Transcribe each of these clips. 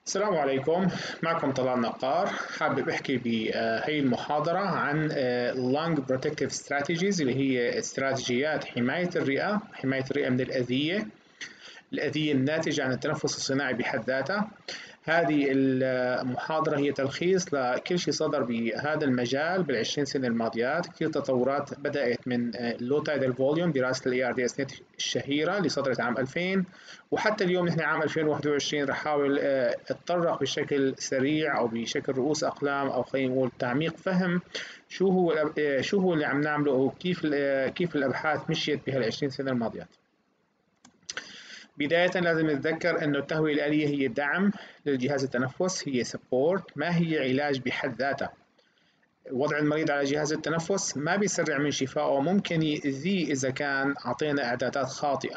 السلام عليكم. معكم طلال نقار. حابب احكي بهي المحاضرة عن Lung Protective Strategies اللي هي استراتيجيات حماية الرئة من الأذية الناتجة عن التنفس الصناعي بحد ذاتها. هذه المحاضرة هي تلخيص لكل شيء صدر بهذا المجال بالعشرين سنة الماضيات. كثير تطورات بدأت من اللو تايدال فوليوم، دراسة الاي ار دي اس نت الشهيرة اللي صدرت عام 2000، وحتى اليوم نحن عام 2021 رح احاول اتطرق بشكل سريع او بشكل رؤوس اقلام او خلينا نقول تعميق فهم شو هو اللي عم نعمله وكيف الابحاث مشيت بهال20 سنة الماضيات. بداية لازم نتذكر أنه التهوية الآلية هي دعم للجهاز التنفس، هي سبورت، ما هي علاج بحد ذاتها. وضع المريض على جهاز التنفس ما بيسرع من شفائه وممكن يأذيه إذا كان أعطينا إعدادات خاطئة.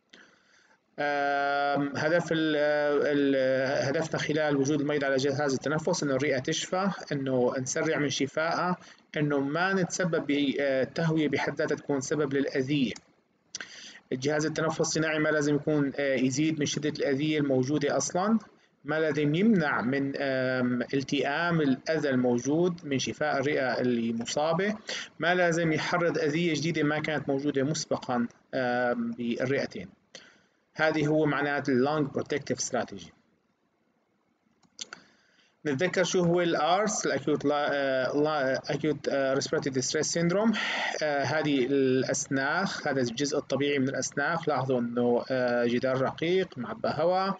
هدفنا خلال وجود المريض على جهاز التنفس أنه الرئة تشفى، أنه نسرع من شفائها، أنه ما نتسبب بتهوية بحد ذاتها تكون سبب للأذية. الجهاز التنفس الصناعي ما لازم يكون يزيد من شدة الأذية الموجودة أصلا، ما لازم يمنع من التئام الأذى الموجود من شفاء الرئة اللي مصابة، ما لازم يحرض أذية جديدة ما كانت موجودة مسبقا بالرئتين. هذه هو معنات اللونج بروتكتيف استراتيجي. نتذكر شو هو الارس، الاكيوت ريسبيراتوري ديستريس سيندروم. هذه الاسناخ، هذا الجزء الطبيعي من الاسناخ. لاحظوا انه جدار رقيق معبى هواء،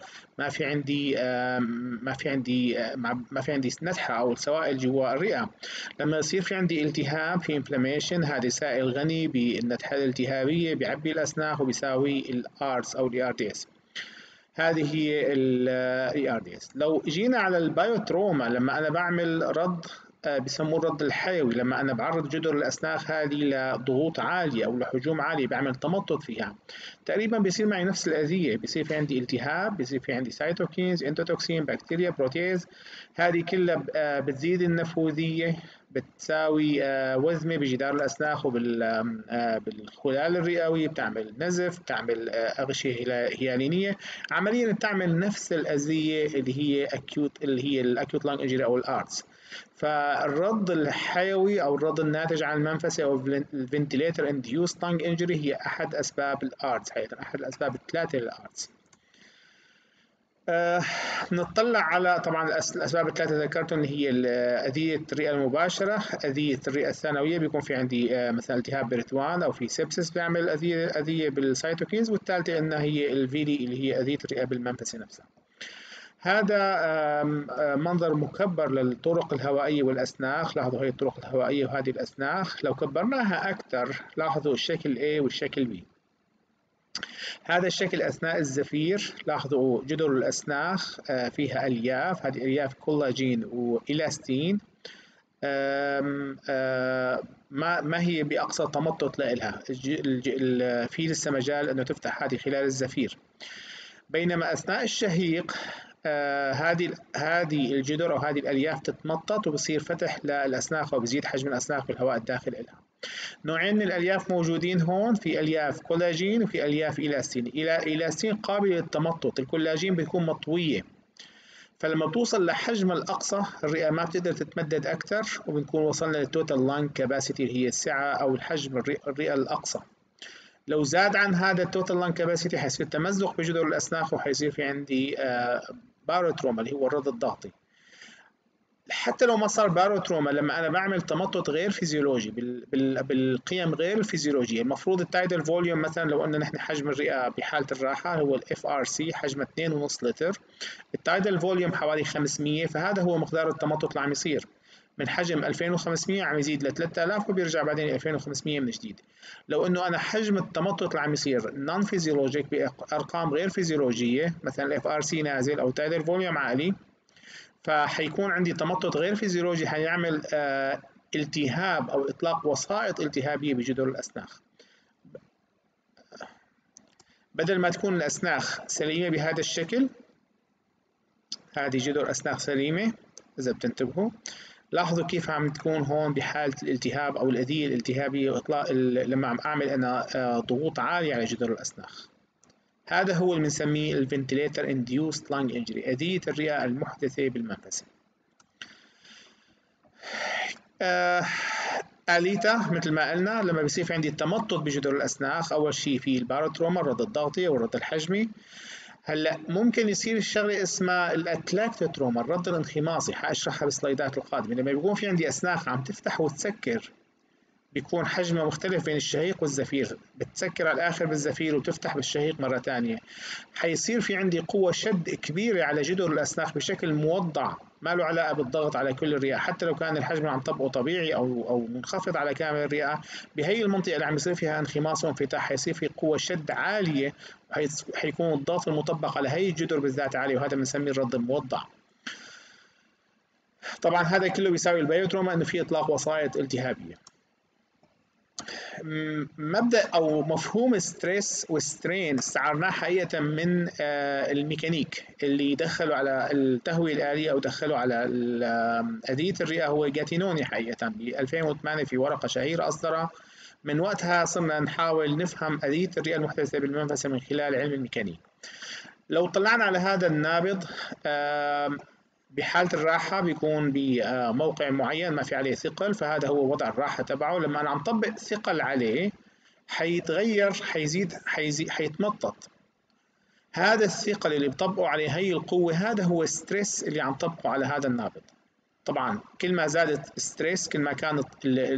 ما في عندي نتحه او سوائل جوا الرئه. لما يصير في عندي التهاب، في انفلاميشن، هذا سائل غني بالنتحه الالتهابيه بيعبي الاسناخ وبيساوي الارس او الار دي اس. هذه هي الاي ار دي اس. لو جينا على البايوتروما، لما انا بعمل رد بسموه الرد الحيوي، لما انا بعرض جدر الاسناخ هذه لضغوط عاليه او لحجوم عاليه، بعمل تمطط فيها، تقريبا بيصير معي نفس الاذيه. بيصير في عندي التهاب، بيصير في عندي سيتوكينز، انتوتوكسين، بكتيريا، بروتيز. هذه كلها بتزيد النفوذيه، بتساوي وزمه بجدار الاسناخ وبالخلال الرئوي، بتعمل نزف، بتعمل اغشيه هيالينيه، عمليا بتعمل نفس الاذيه اللي هي الاكيوت لانج انجري او الارتس. فالرد الحيوي او الرد الناتج عن المنفسه او الفنتيليتر انديوس لانج انجري هي احد اسباب الارتس، حقيقه احد الاسباب الثلاثه للارتس. نطلع على طبعا الاسباب الثلاثه ذكرتهم، اللي هي اذيه الرئه المباشره، اذيه الرئه الثانويه، بيكون في عندي مثلا التهاب برتوان او في سبسس بيعمل اذيه بالسيتوكينز، والثالثه انها هي الفيلي اللي هي اذيه الرئه بالمنفسه نفسها. هذا منظر مكبر للطرق الهوائيه والاسناخ. لاحظوا هي الطرق الهوائيه وهذه الاسناخ، لو كبرناها اكثر لاحظوا الشكل A والشكل B. هذا الشكل أثناء الزفير، لاحظوا جدر الأسناخ فيها ألياف، هذه ألياف كولاجين وإلاستين، ما هي بأقصى تمطط لها، في لسه مجال أنه تفتح هذه خلال الزفير. بينما أثناء الشهيق هذه الجدر أو هذه الألياف تتمطط وبصير فتح للأسناخ وبزيد حجم الأسناخ بالهواء الداخل لها. نوعين من الألياف موجودين هون، في ألياف كولاجين وفي ألياف إلاستين. إلاستين قابل للتمطط، الكولاجين بتكون مطوية، فلما بتوصل لحجم الأقصى الرئة ما بتقدر تتمدد أكثر، وبنكون وصلنا للتوتال لانج كاباسيتي اللي هي السعة أو الحجم الرئة الأقصى. لو زاد عن هذا التوتال لانج كاباسيتي حيصير تمزق بجدر الأسناخ وحيصير في عندي باروتروما اللي هو الرد الضغطي. حتى لو ما صار باروتروما، لما انا بعمل تمطط غير فيزيولوجي بالقيم غير الفيزيولوجيه، المفروض التايدال فوليوم مثلا، لو قلنا نحن حجم الرئه بحاله الراحه هو الاف ار سي حجمه 2.5 لتر، التايدال فوليوم حوالي 500، فهذا هو مقدار التمطط اللي عم يصير من حجم 2500 عم يزيد ل 3000 وبيرجع بعدين 2500 من جديد. لو انه انا حجم التمطط اللي عم يصير نون فيزيولوجيك بارقام غير فيزيولوجيه، مثلا الاف ار سي نازل او تايدال فوليوم عالي، فحيكون عندي تمطط غير فيزيولوجي، حيعمل التهاب او اطلاق وسائط التهابيه بجدر الاسناخ. بدل ما تكون الاسناخ سليمه بهذا الشكل، هذه جدر اسناخ سليمه اذا بتنتبهوا، لاحظوا كيف عم تكون هون بحاله الالتهاب او الاذيه الالتهابيه واطلاق لما عم اعمل انا ضغوط عاليه على جدر الاسناخ. هذا هو اللي بنسميه الفنتليتر انديوست لانج انجري، أذية الرئة المحدثة بالمنفسة. آليته مثل ما قلنا لما بيصير في عندي تمطط بجذور الأسناخ، أول شيء في الباروتروما، الرد الضغطي أو الرد الحجمي. هلا ممكن يصير الشغله اسمها الاتلاكتوتروما، الرد الانخماصي، حاشرحها بالسلايدات القادمه. لما بيكون في عندي اسناخ عم تفتح وتسكر، بيكون حجمها مختلف بين الشهيق والزفير، بتسكر على الآخر بالزفير وتفتح بالشهيق مرة ثانية. حيصير في عندي قوة شد كبيرة على جذور الأسناخ بشكل موضع، ما له علاقة بالضغط على كل الرئة، حتى لو كان الحجم اللي عم طبقه طبيعي أو منخفض على كامل الرئة. بهي المنطقة اللي عم يصير فيها انخماص وانفتاح حيصير في قوة شد عالية، حيكون الضغط المطبق على هي الجذور بالذات عالي، وهذا بنسميه الرد الموضع. طبعا هذا كله بيساوي البيوتروما انه في اطلاق وسائط التهابيه. مبدأ أو مفهوم ستريس وسترين استعرناه حقيقة من الميكانيك اللي دخلوا على التهوية الآلية أو دخلوا على أذية الرئة، هو جاتينوني حقيقة ب 2008 في ورقة شهيرة أصدرها. من وقتها صرنا نحاول نفهم أذية الرئة المحدثة بالمنفسة من خلال علم الميكانيك. لو طلعنا على هذا النابض بحالة الراحة بيكون بموقع معين ما في عليه ثقل، فهذا هو وضع الراحة تبعه. لما أنا عم طبق ثقل عليه حيتغير، حيتمطط. هذا الثقل اللي بطبقه عليه هي القوة، هذا هو الستريس اللي عم طبقه على هذا النابض. طبعا كل ما زادت ستريس كل ما كانت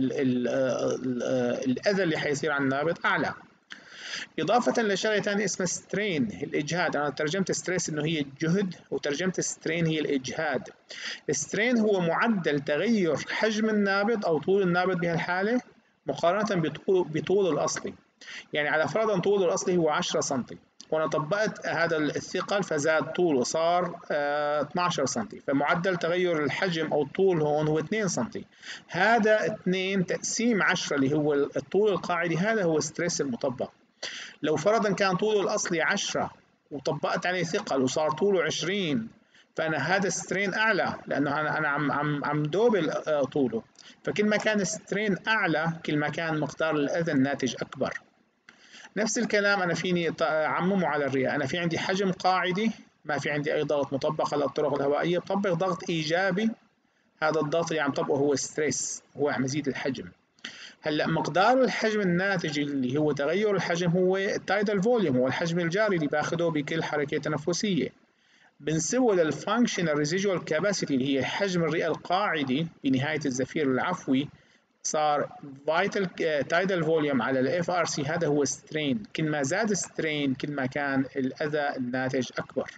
الأذى اللي حيصير على النابض أعلى. إضافة لشغلة ثانية اسمها سترين، الإجهاد. أنا ترجمت ستريس إنه هي الجهد، وترجمت سترين هي الإجهاد. السترين هو معدل تغير حجم النابض أو طول النابض بهالحالة مقارنة بطول الأصلي. يعني على فرضا طوله الأصلي هو 10 سم، وأنا طبقت هذا الثقل فزاد طوله صار 12 سم، فمعدل تغير الحجم أو الطول هون هو 2 سم. هذا 2 تقسيم 10 اللي هو الطول القاعدي، هذا هو ستريس المطبق. لو فرضا كان طوله الأصلي 10 وطبقت عليه ثقل وصار طوله 20، فأنا هذا سترين أعلى، لأنه أنا عم دوبل طوله. فكل ما كان سترين أعلى كل ما كان مقدار الأذى الناتج أكبر. نفس الكلام أنا فيني أعممه على الرئة. أنا في عندي حجم قاعدي، ما في عندي أي ضغط مطبق على الطرق الهوائية، بطبق ضغط إيجابي. هذا الضغط اللي عم طبقه هو ستريس، هو عم يزيد الحجم. هلا مقدار الحجم الناتج اللي هو تغير الحجم هو التايدال فوليوم، هو الحجم الجاري اللي باخده بكل حركه تنفسيه. بنسوه للفانكشنال ريزيدوال كاباسيتي اللي هي حجم الرئه القاعدي بنهايه الزفير العفوي، صار فايتال تايدال فوليوم على الاف ار سي، هذا هو سترين. كل ما زاد سترين كل ما كان الاذى الناتج اكبر.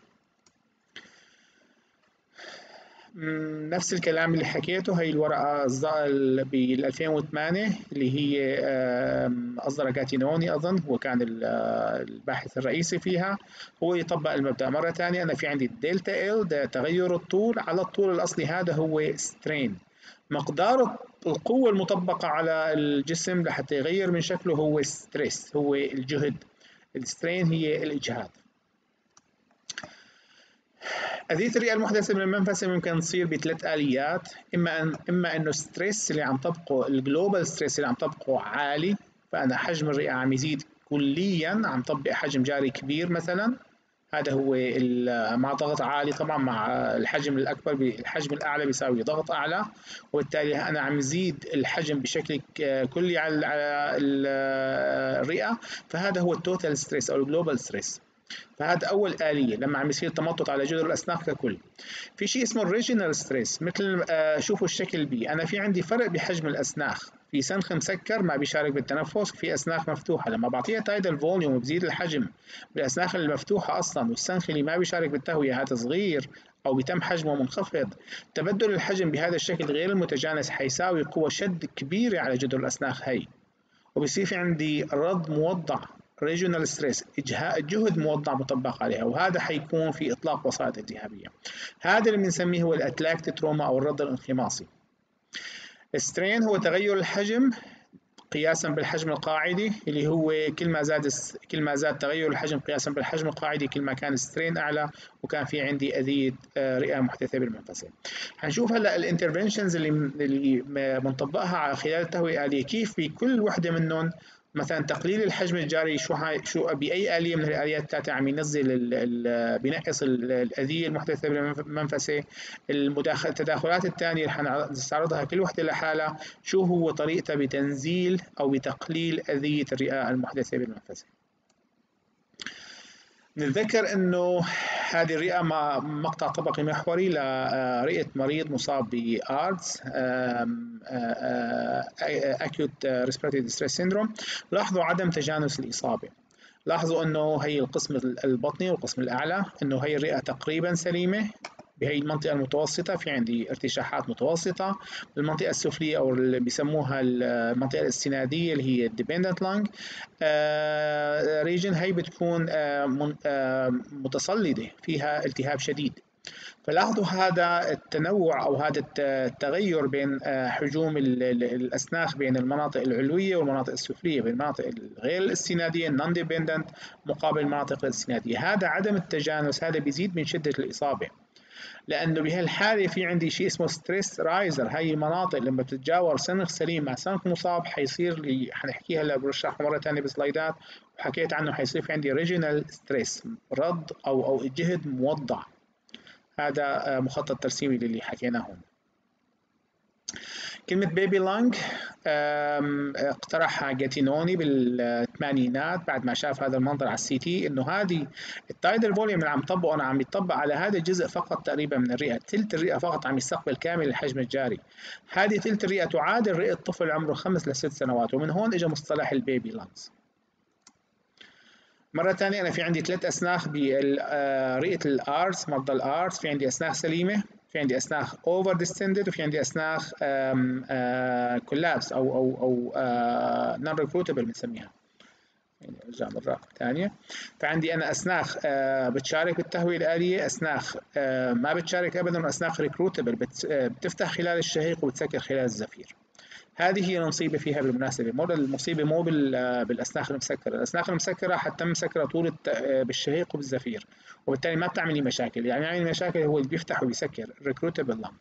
نفس الكلام اللي حكيته، هي الورقة بال 2008 اللي هي أصدرها جاتينوني أظن، هو كان الباحث الرئيسي فيها. هو يطبق المبدأ مرة ثانية. أنا في عندي الدلتا ال، ده تغير الطول على الطول الأصلي، هذا هو سترين. مقدار القوة المطبقة على الجسم لحتى يغير من شكله هو ستريس، هو الجهد. السترين هي الإجهاد. أذية الرئة المحدثة من المنفسة ممكن تصير بثلاث آليات. إما إنه ستريس اللي عم طبقه، الجلوبال ستريس اللي عم طبقه عالي، فأنا حجم الرئة عم يزيد كليا، عم طبق حجم جاري كبير مثلا، هذا هو مع ضغط عالي. طبعا مع الحجم الأكبر الحجم الأعلى بيساوي ضغط أعلى، وبالتالي أنا عم يزيد الحجم بشكل كلي على الرئة، فهذا هو التوتال ستريس أو الجلوبال ستريس. فهذا أول آلية لما عم يصير تمطط على جذور الأسنان ككل. في شيء اسمه الريجنال ستريس، مثل شوفوا الشكل بي. أنا في عندي فرق بحجم الأسناخ، في سنخ مسكر ما بيشارك بالتنفس، في أسناخ مفتوحة. لما بعطيها تايدال فوليوم وبزيد الحجم بالأسناخ المفتوحة أصلا، والسنخ اللي ما بيشارك بالتهوية هذا صغير أو بيتم حجمه منخفض، تبدل الحجم بهذا الشكل غير المتجانس حيساوي قوة شد كبيرة على جذور الأسناخ هي، وبصير في عندي رد موضع ريجونال ستريس، جهد موضع مطبق عليها، وهذا حيكون في اطلاق وسائط التهابيه. هذا اللي بنسميه هو الاتلاكتوتروما او الرد الانخماصي. السترين هو تغير الحجم قياسا بالحجم القاعدي، اللي هو كل ما زاد تغير الحجم قياسا بالحجم القاعدي كل ما كان السترين اعلى وكان في عندي اذيه رئه محدثه بالمنفسه. حنشوف هلا الانترفنشنز اللي بنطبقها على خلال التهويه الاليه، كيف بكل وحده منهم مثلا تقليل الحجم الجاري شو باي اليه من الاليات الثلاثه عم ينزل بينقص الاذيه المحدثه بالمنفسه. التداخلات الثانيه اللي حنستعرضها كل وحده لحالها شو هو طريقتها بتنزيل او بتقليل اذيه الرئه المحدثه بالمنفسه. نتذكر انه هذه الرئه مقطع طبقي محوري لرئه مريض مصاب بآردز acute respiratory distress syndrome. لاحظوا عدم تجانس الإصابة. لاحظوا انه هي القسم البطني والقسم الاعلى انه هي الرئه تقريبا سليمه. بهي المنطقه المتوسطه في عندي ارتشاحات متوسطه. بالمنطقه السفليه او اللي بيسموها المنطقه الاستناديه اللي هي الديبندنت لانج ريجن، هي بتكون متصلده فيها التهاب شديد. فلاحظوا هذا التنوع او هذا التغير بين حجوم الاسناخ بين المناطق العلويه والمناطق السفليه، بين المناطق غير الاستناديه النون ديبندنت مقابل المناطق الاستناديه. هذا عدم التجانس هذا بيزيد من شده الاصابه، لانه بهالحاله في عندي شيء اسمه ستريس رايزر. هي المناطق لما بتتجاور سنخ سليم مع سنخ مصاب حيصير لي، حنحكيها هلا برشحها مره ثانيه بسلايدات وحكيت عنه، حيصير في عندي ريجينال ستريس، رد او جهد موضع. هذا مخطط ترسيمي للي حكيناه هون. كلمة بيبي لانج اقترحها جاتينوني بالثمانينات بعد ما شاف هذا المنظر على السي تي، انه هذه التايدل فوليوم اللي عم طبقه انا عم يطبق على هذا الجزء فقط تقريبا من الرئة، ثلث الرئة فقط عم يستقبل كامل الحجم الجاري. هذه ثلث الرئة تعادل رئة طفل عمره 5 ل 6 سنوات، ومن هون اجى مصطلح البيبي لانجز. مرة ثانية أنا في عندي 3 أسناخ برئة الآرس، مرضى الآرس. في عندي أسناخ سليمة، في عندي أسناخ أوفر ديستندد، وفي عندي أسناخ كولابس أو نون ريكروتبل بنسميها. يعني أرجع مرة ثانية. فعندي أنا أسناخ بتشارك بالتهوية الآلية، أسناخ ما بتشارك أبدا، وأسناخ ريكروتبل بتفتح خلال الشهيق وبتسكر خلال الزفير. هذه هي المصيبة فيها بالمناسبة، مو المصيبة مو بالأسناخ المسكرة. الأسناخ المسكرة حتى مسكرة طول بالشهيق وبالزفير، وبالتالي ما بتعمل لي مشاكل. يعني يعمل مشاكل هو اللي بيفتح وبيسكر الريكروتبل لانج.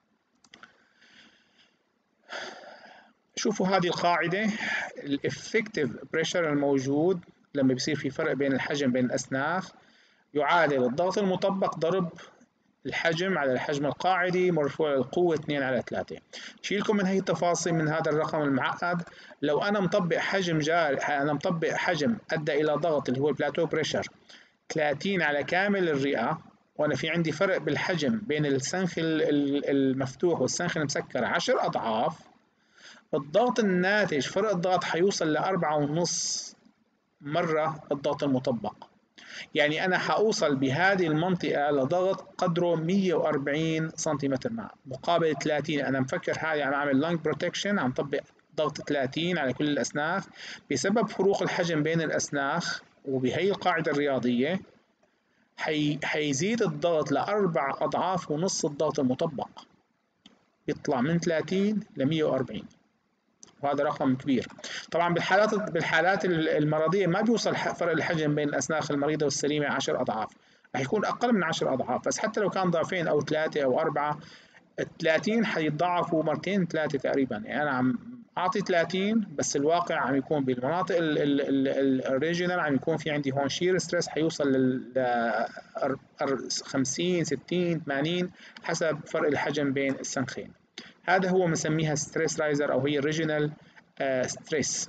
شوفوا هذه القاعدة، الإفكتيف بريشر الموجود لما بيصير في فرق بين الحجم بين الأسناخ يعادل الضغط المطبق ضرب الحجم على الحجم القاعدي مرفوع للقوة 2/3. شيلكم من هي التفاصيل من هذا الرقم المعقد. لو أنا مطبق حجم جاري، أنا مطبق حجم أدى إلى ضغط اللي هو البلاتو بريشر 30 على كامل الرئة، وأنا في عندي فرق بالحجم بين السنخ المفتوح والسنخ المسكر 10 أضعاف، الضغط الناتج فرق الضغط حيوصل ل4.5 مرة الضغط المطبق. يعني أنا حأوصل بهذه المنطقة لضغط قدره 140 سنتيمتر مع مقابل 30. أنا مفكر هاي عم أعمل لانج بروتكشن، عم طبق ضغط 30 على كل الأسناخ. بسبب فروق الحجم بين الأسناخ وبهي القاعدة الرياضية حيزيد الضغط ل4.5 أضعاف الضغط المطبق، يطلع من 30 ل 140، وهذا رقم كبير. طبعا بالحالات المرضيه ما بيوصل فرق الحجم بين الاسناخ المريضه والسليمه 10 اضعاف، رح يكون اقل من 10 اضعاف. بس حتى لو كان ضعفين او 3 او 4، ال 30 حيتضاعفوا مرتين 3 تقريبا. يعني انا عم اعطي 30 بس الواقع عم يكون بالمناطق الريجنال عم يكون في عندي هون شير ستريس حيوصل لل 50 60 80 حسب فرق الحجم بين السنخين. هذا هو بنسميها ستريس رايزر او هي الريجنال ستريس.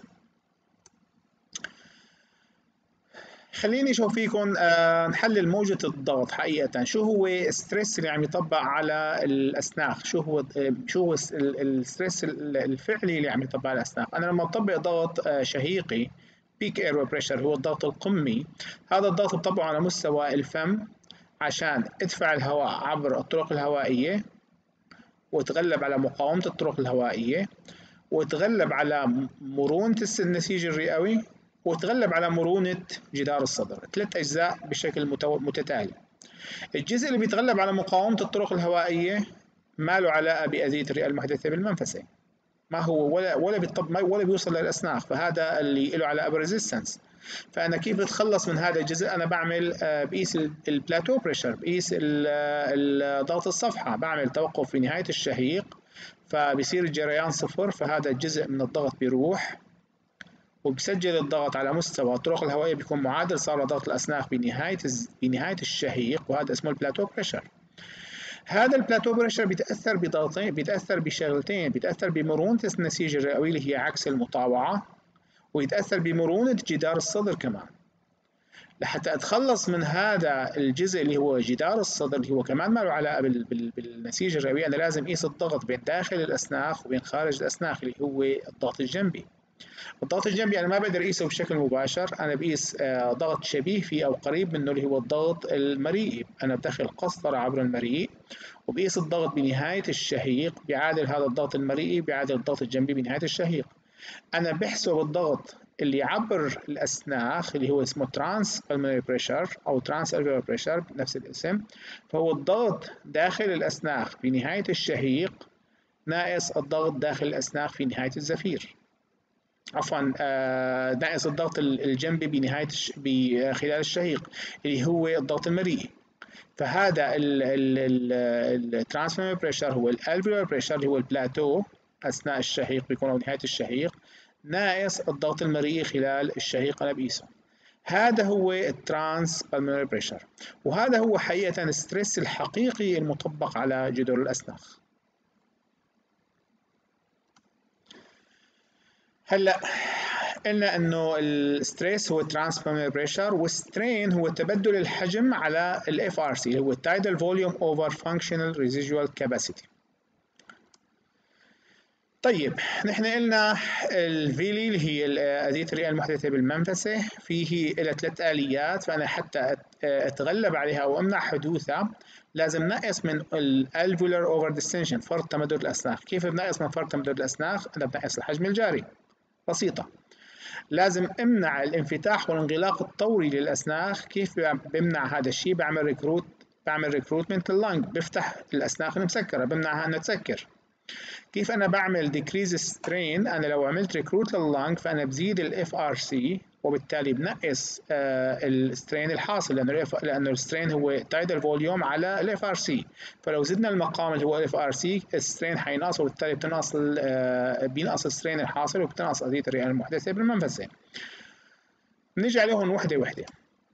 خليني اشوف فيكم نحلل موجة الضغط حقيقة. شو هو الستريس اللي عم يطبق على الاسناخ؟ شو هو الستريس الفعلي اللي عم يطبق على الاسناخ؟ انا لما بطبق ضغط شهيقي بيك اير بريشر هو الضغط القمي، هذا الضغط بطبقه على مستوى الفم عشان ادفع الهواء عبر الطرق الهوائية وتغلب على مقاومة الطرق الهوائية وتغلب على مرونة النسيج الرئوي وتغلب على مرونة جدار الصدر. 3 أجزاء بشكل متتالي. الجزء اللي بيتغلب على مقاومة الطرق الهوائية ما له علاقة بأذية الرئة المحدثة بالمنفسة، ما هو ولا بيوصل للأسناخ، فهذا اللي له علاقة بالريزيستنس. فأنا كيف بتخلص من هذا الجزء؟ أنا بعمل بقيس البلاتو بريشر، بقيس ضغط الصفحة، بعمل توقف في نهاية الشهيق فبصير الجريان صفر، فهذا الجزء من الضغط بيروح وبسجل الضغط على مستوى الطرق الهوائية بيكون معادل صار لضغط الأسناخ بنهاية الشهيق، وهذا اسمه البلاتو بريشر. هذا البلاتو بريشر بيتأثر بضغطين، بيتأثر بشغلتين، بيتأثر بمرونة النسيج الرئوي اللي هي عكس المطاوعة، ويتأثر بمرونة جدار الصدر كمان. لحتى أتخلص من هذا الجزء اللي هو جدار الصدر اللي هو كمان ما له علاقة بالنسيج الرئوي، أنا لازم أقيس الضغط بين داخل الأسناخ وبين خارج الأسناخ اللي هو الضغط الجنبي. الضغط الجنبي أنا ما بقدر أقيسه بشكل مباشر، أنا بقيس ضغط شبيه فيه أو قريب منه اللي هو الضغط المريئي. أنا بدخل قسطرة عبر المريء وبقيس الضغط بنهاية الشهيق، بيعادل هذا الضغط المريئي بيعادل الضغط الجنبي بنهاية الشهيق. أنا بحسب الضغط اللي عبر الأسناخ اللي هو اسمه ترانس بالمونري بريشر أو ترانس ألفيولار بريشر بنفس الاسم، فهو الضغط داخل الأسناخ في نهاية الشهيق ناقص الضغط داخل الأسناخ في نهاية الزفير. عفوا ناقص الضغط الجنبي خلال الشهيق اللي هو الضغط المريئي. فهذا الترانس بالمونري بريشر هو الالفيولار بريشر اللي هو البلاتو أثناء الشهيق بيكون أو نهاية الشهيق ناقص الضغط المريئي خلال الشهيق أنا بقيسه. هذا هو الترانس بالمونري بريشر، وهذا هو حقيقة الستريس الحقيقي المطبق على جذور الأسناخ. هلا قلنا انه الستريس هو الترانس بالمونري بريشر، والسترين هو تبدل الحجم على الاف ار سي اللي هو التايدال فوليوم اوفر فانكشنال ريزيدوال كاباسيتي. طيب نحن قلنا الفيلي اللي هي أذية الرئة المحدثة بالمنفسة فيه إلى 3 آليات، فأنا حتى أتغلب عليها أو أمنع حدوثها لازم نقص من الالفولار اوفر ديستنشن، فرط تمدد الأسناخ. كيف بنقص من فرط تمدد الأسناخ؟ أنا بنقص الحجم الجاري، بسيطة. لازم امنع الانفتاح والانغلاق الطوري للأسناخ. كيف بمنع هذا الشيء؟ بعمل ريكروتمنت لللنج، بفتح الأسناخ المسكرة، بمنعها أنها تسكر. كيف انا بعمل ديكريز سترين؟ انا لو عملت ريكروت لللنج فانا بزيد الاف ار سي، وبالتالي بنقص السترين الحاصل، لانه السترين هو تايدال فوليوم على الاف ار سي. فلو زدنا المقام اللي هو الاف ار سي السترين حينقص، وبالتالي بينقص السترين الحاصل وبتنقص أذية الرئة المحدثة بالمنفسة. بنيجي عليهم وحده وحده.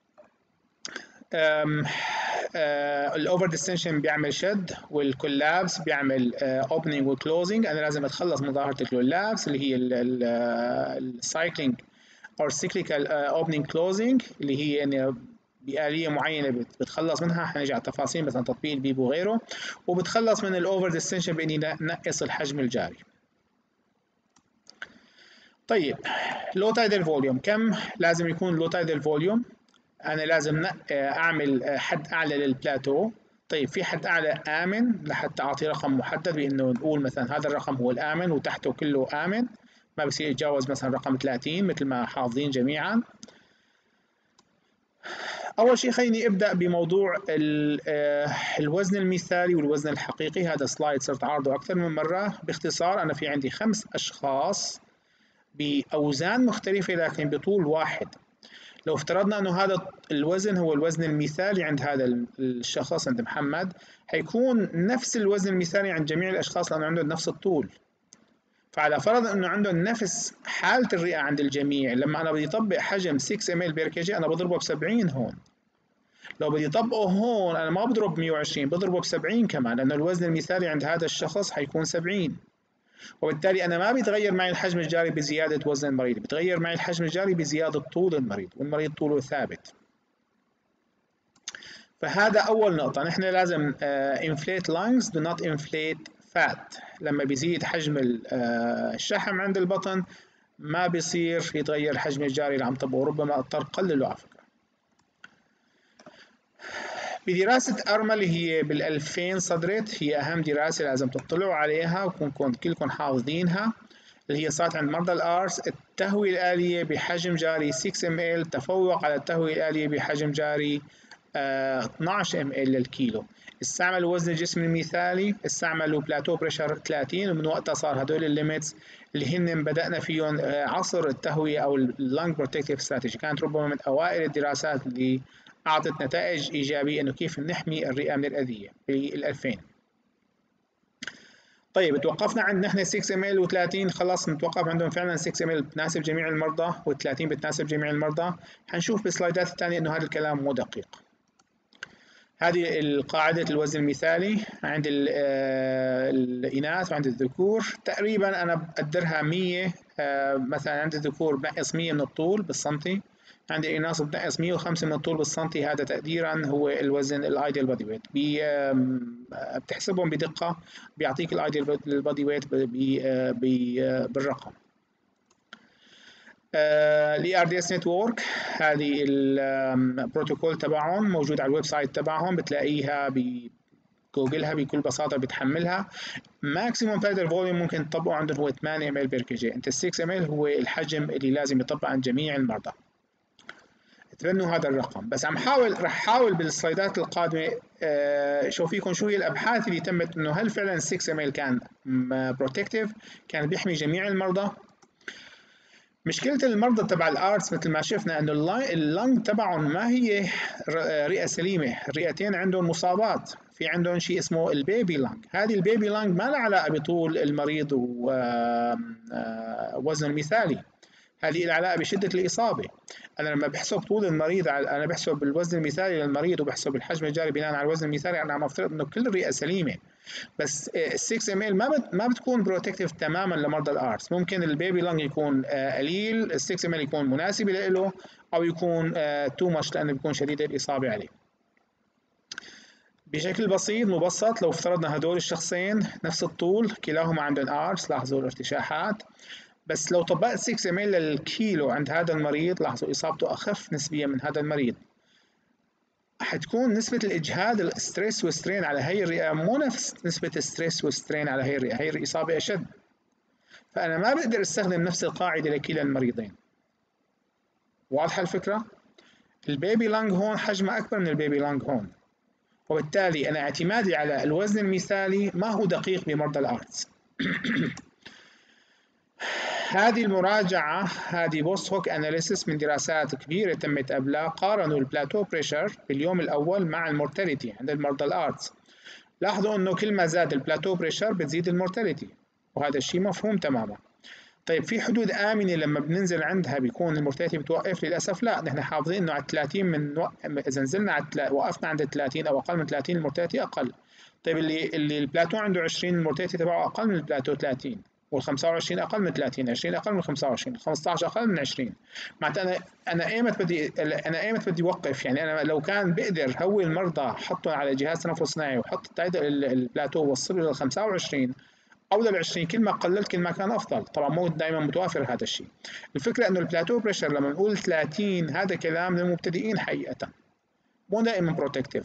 الاوفر ديستنشن بيعمل شد، والكولابس بيعمل اوبننج وكلوزنج. انا لازم اتخلص من ظاهره الكولابس اللي هي السايكلينج او سيكليكال اوبننج كلوزنج اللي هي يعني بآلية معينة بتخلص منها. حنرجع على التفاصيل مثلا تطبيق البيب وغيره. وبتخلص من الاوفر ديستنشن باني نقص الحجم الجاري. طيب لو تايدال فوليوم، كم لازم يكون لو تايدال فوليوم؟ أنا لازم أعمل حد أعلى للبلاتو. طيب في حد أعلى آمن لحتى أعطي رقم محدد بأنه نقول مثلا هذا الرقم هو الآمن وتحته كله آمن، ما بصير يتجاوز مثلا رقم 30 مثل ما حافظين جميعا. أول شيء خليني أبدأ بموضوع الوزن المثالي والوزن الحقيقي. هذا سلايد صرت عارضه أكثر من مرة. باختصار أنا في عندي 5 أشخاص بأوزان مختلفة لكن بطول واحد. لو افترضنا انه هذا الوزن هو الوزن المثالي عند هذا الشخص، عند محمد، حيكون نفس الوزن المثالي عند جميع الاشخاص لانه عندهم نفس الطول. فعلى فرض انه عندهم نفس حالة الرئة عند الجميع، لما انا بدي اطبق حجم 6 ml بير كي جي انا بضربه ب70 هون. لو بدي اطبقه هون انا ما بضرب 120، بضربه ب70 كمان، لانه الوزن المثالي عند هذا الشخص حيكون 70. وبالتالي أنا ما بيتغير معي الحجم الجاري بزيادة وزن المريض، بيتغير معي الحجم الجاري بزيادة طول المريض، والمريض طوله ثابت. فهذا أول نقطة. نحن لازم inflate lungs do not inflate fat. لما بيزيد حجم الشحم عند البطن ما بيصير يتغير الحجم الجاري اللي عم طبقه، ربما اضطر قلله على فكرة. بدراسة أرما اللي هي بال2000 صدرت، هي أهم دراسة لازم تطلعوا عليها وكونكم كلكم حافظينها، اللي هي صارت عند مرضى الآرس. التهوية الآلية بحجم جاري 6 ml تفوق على التهوية الآلية بحجم جاري 12 ml للكيلو. استعملوا وزن الجسم المثالي، استعملوا بلاتو بريشر 30، ومن وقتها صار هدول الليميتس اللي هن بدأنا فيهم عصر التهوية أو اللانج بروتكتيف استراتيجي. كانت ربما من أوائل الدراسات اللي أعطت نتائج إيجابية إنه كيف نحمي الرئة من الأذية بال2000. طيب توقفنا عند نحن 6 ml و30، خلاص نتوقف عندهم فعلا 6 ml بتناسب جميع المرضى و30 بتناسب جميع المرضى. حنشوف بالسلايدات الثانية انه هذا الكلام مو دقيق. هذه القاعدة الوزن المثالي عند الإناث وعند الذكور. تقريبا أنا بقدرها 100. مثلا عند الذكور بنقص 100 من الطول بالسنتي، عند الإناث بنقص 105 من الطول بالسنتي. هذا تقديرا هو الوزن الايديال بودي ويت. بتحسبهم بدقة بيعطيك الايديال بودي ويت بالرقم. الاي ار دي اس نتورك هذه البروتوكول تبعهم موجود على الويب سايت تبعهم، بتلاقيها بجوجلها بكل بساطه بتحملها. ماكسيموم بادر فوليوم ممكن تطبقه عندهم هو 8 ml بير كي جي. انت 6 ml هو الحجم اللي لازم يطبق عند جميع المرضى. تبنوا هذا الرقم. بس رح احاول بالسلايدات القادمه شوف فيكم شو هي الابحاث اللي تمت انه هل فعلا 6 ml كان بروتكتيف، كان بيحمي جميع المرضى. مشكلة المرضى تبع الارتس مثل ما شفنا انه اللنج تبعهم ما هي رئة سليمة، الرئتين عندهم مصابات، في عندهم شيء اسمه البيبي لانج. هذه البيبي لانج ما لها علاقة بطول المريض ووزنه المثالي، هذه لها علاقة بشدة الإصابة. أنا لما بحسب طول المريض أنا بحسب الوزن المثالي للمريض وبحسب الحجم الجاري بناء على الوزن المثالي، أنا عم أفترض إنه كل الرئة سليمة. بس 6 ml ما بتكون بروتكتيف تماما لمرضى الارتس. ممكن البيبي لانج يكون قليل، ال 6 ml يكون مناسب له، او يكون تو ماتش لانه بيكون شديد الاصابه عليه. بشكل بسيط مبسط لو افترضنا هدول الشخصين نفس الطول كلاهما عندهم ارتس، لاحظوا الارتشاحات. بس لو طبقت 6 ml للكيلو عند هذا المريض، لاحظوا اصابته اخف نسبيا من هذا المريض. حتكون نسبة الإجهاد الستريس والسترين على هي الرئة مو نفس نسبة الستريس والسترين على هي الرئة، هي الإصابة أشد. فأنا ما بقدر أستخدم نفس القاعدة لكلا المريضين. واضحة الفكرة؟ البيبي لانج هون حجمه أكبر من البيبي لانج هون، وبالتالي أنا اعتمادي على الوزن المثالي ما هو دقيق بمرضى الأرتس. هذه المراجعة هذه بوست هوك أناليسيس من دراسات كبيرة تمت قبلها، قارنوا البلاتو بريشر باليوم الأول مع المورتاليتي عند المرضى الأرتس. لاحظوا إنه كل ما زاد البلاتو بريشر بتزيد المورتاليتي، وهذا الشيء مفهوم تماما. طيب في حدود آمنة لما بننزل عندها بيكون المورتاليتي بتوقف؟ للأسف لا، نحن حافظين إنه على 30 إذا نزلنا على وقفنا عند 30 أو أقل من 30 المورتاليتي أقل. طيب اللي البلاتو عنده 20 المورتاليتي تبعه أقل من البلاتو 30، وال25 اقل من 30، 20 اقل من 25، 15 اقل من 20. معناتها انا ايمت بدي اوقف. يعني انا لو كان بقدر هوي المرضى حطهم على جهاز تنفس صناعي وحط البلاتو ووصله لل 25 او لل 20، كل ما قللت كل ما كان افضل. طبعا مو دائما متوافر هذا الشيء. الفكره انه البلاتو بريشر لما نقول 30 هذا كلام للمبتدئين حقيقه، مو دائما بروتكتيف.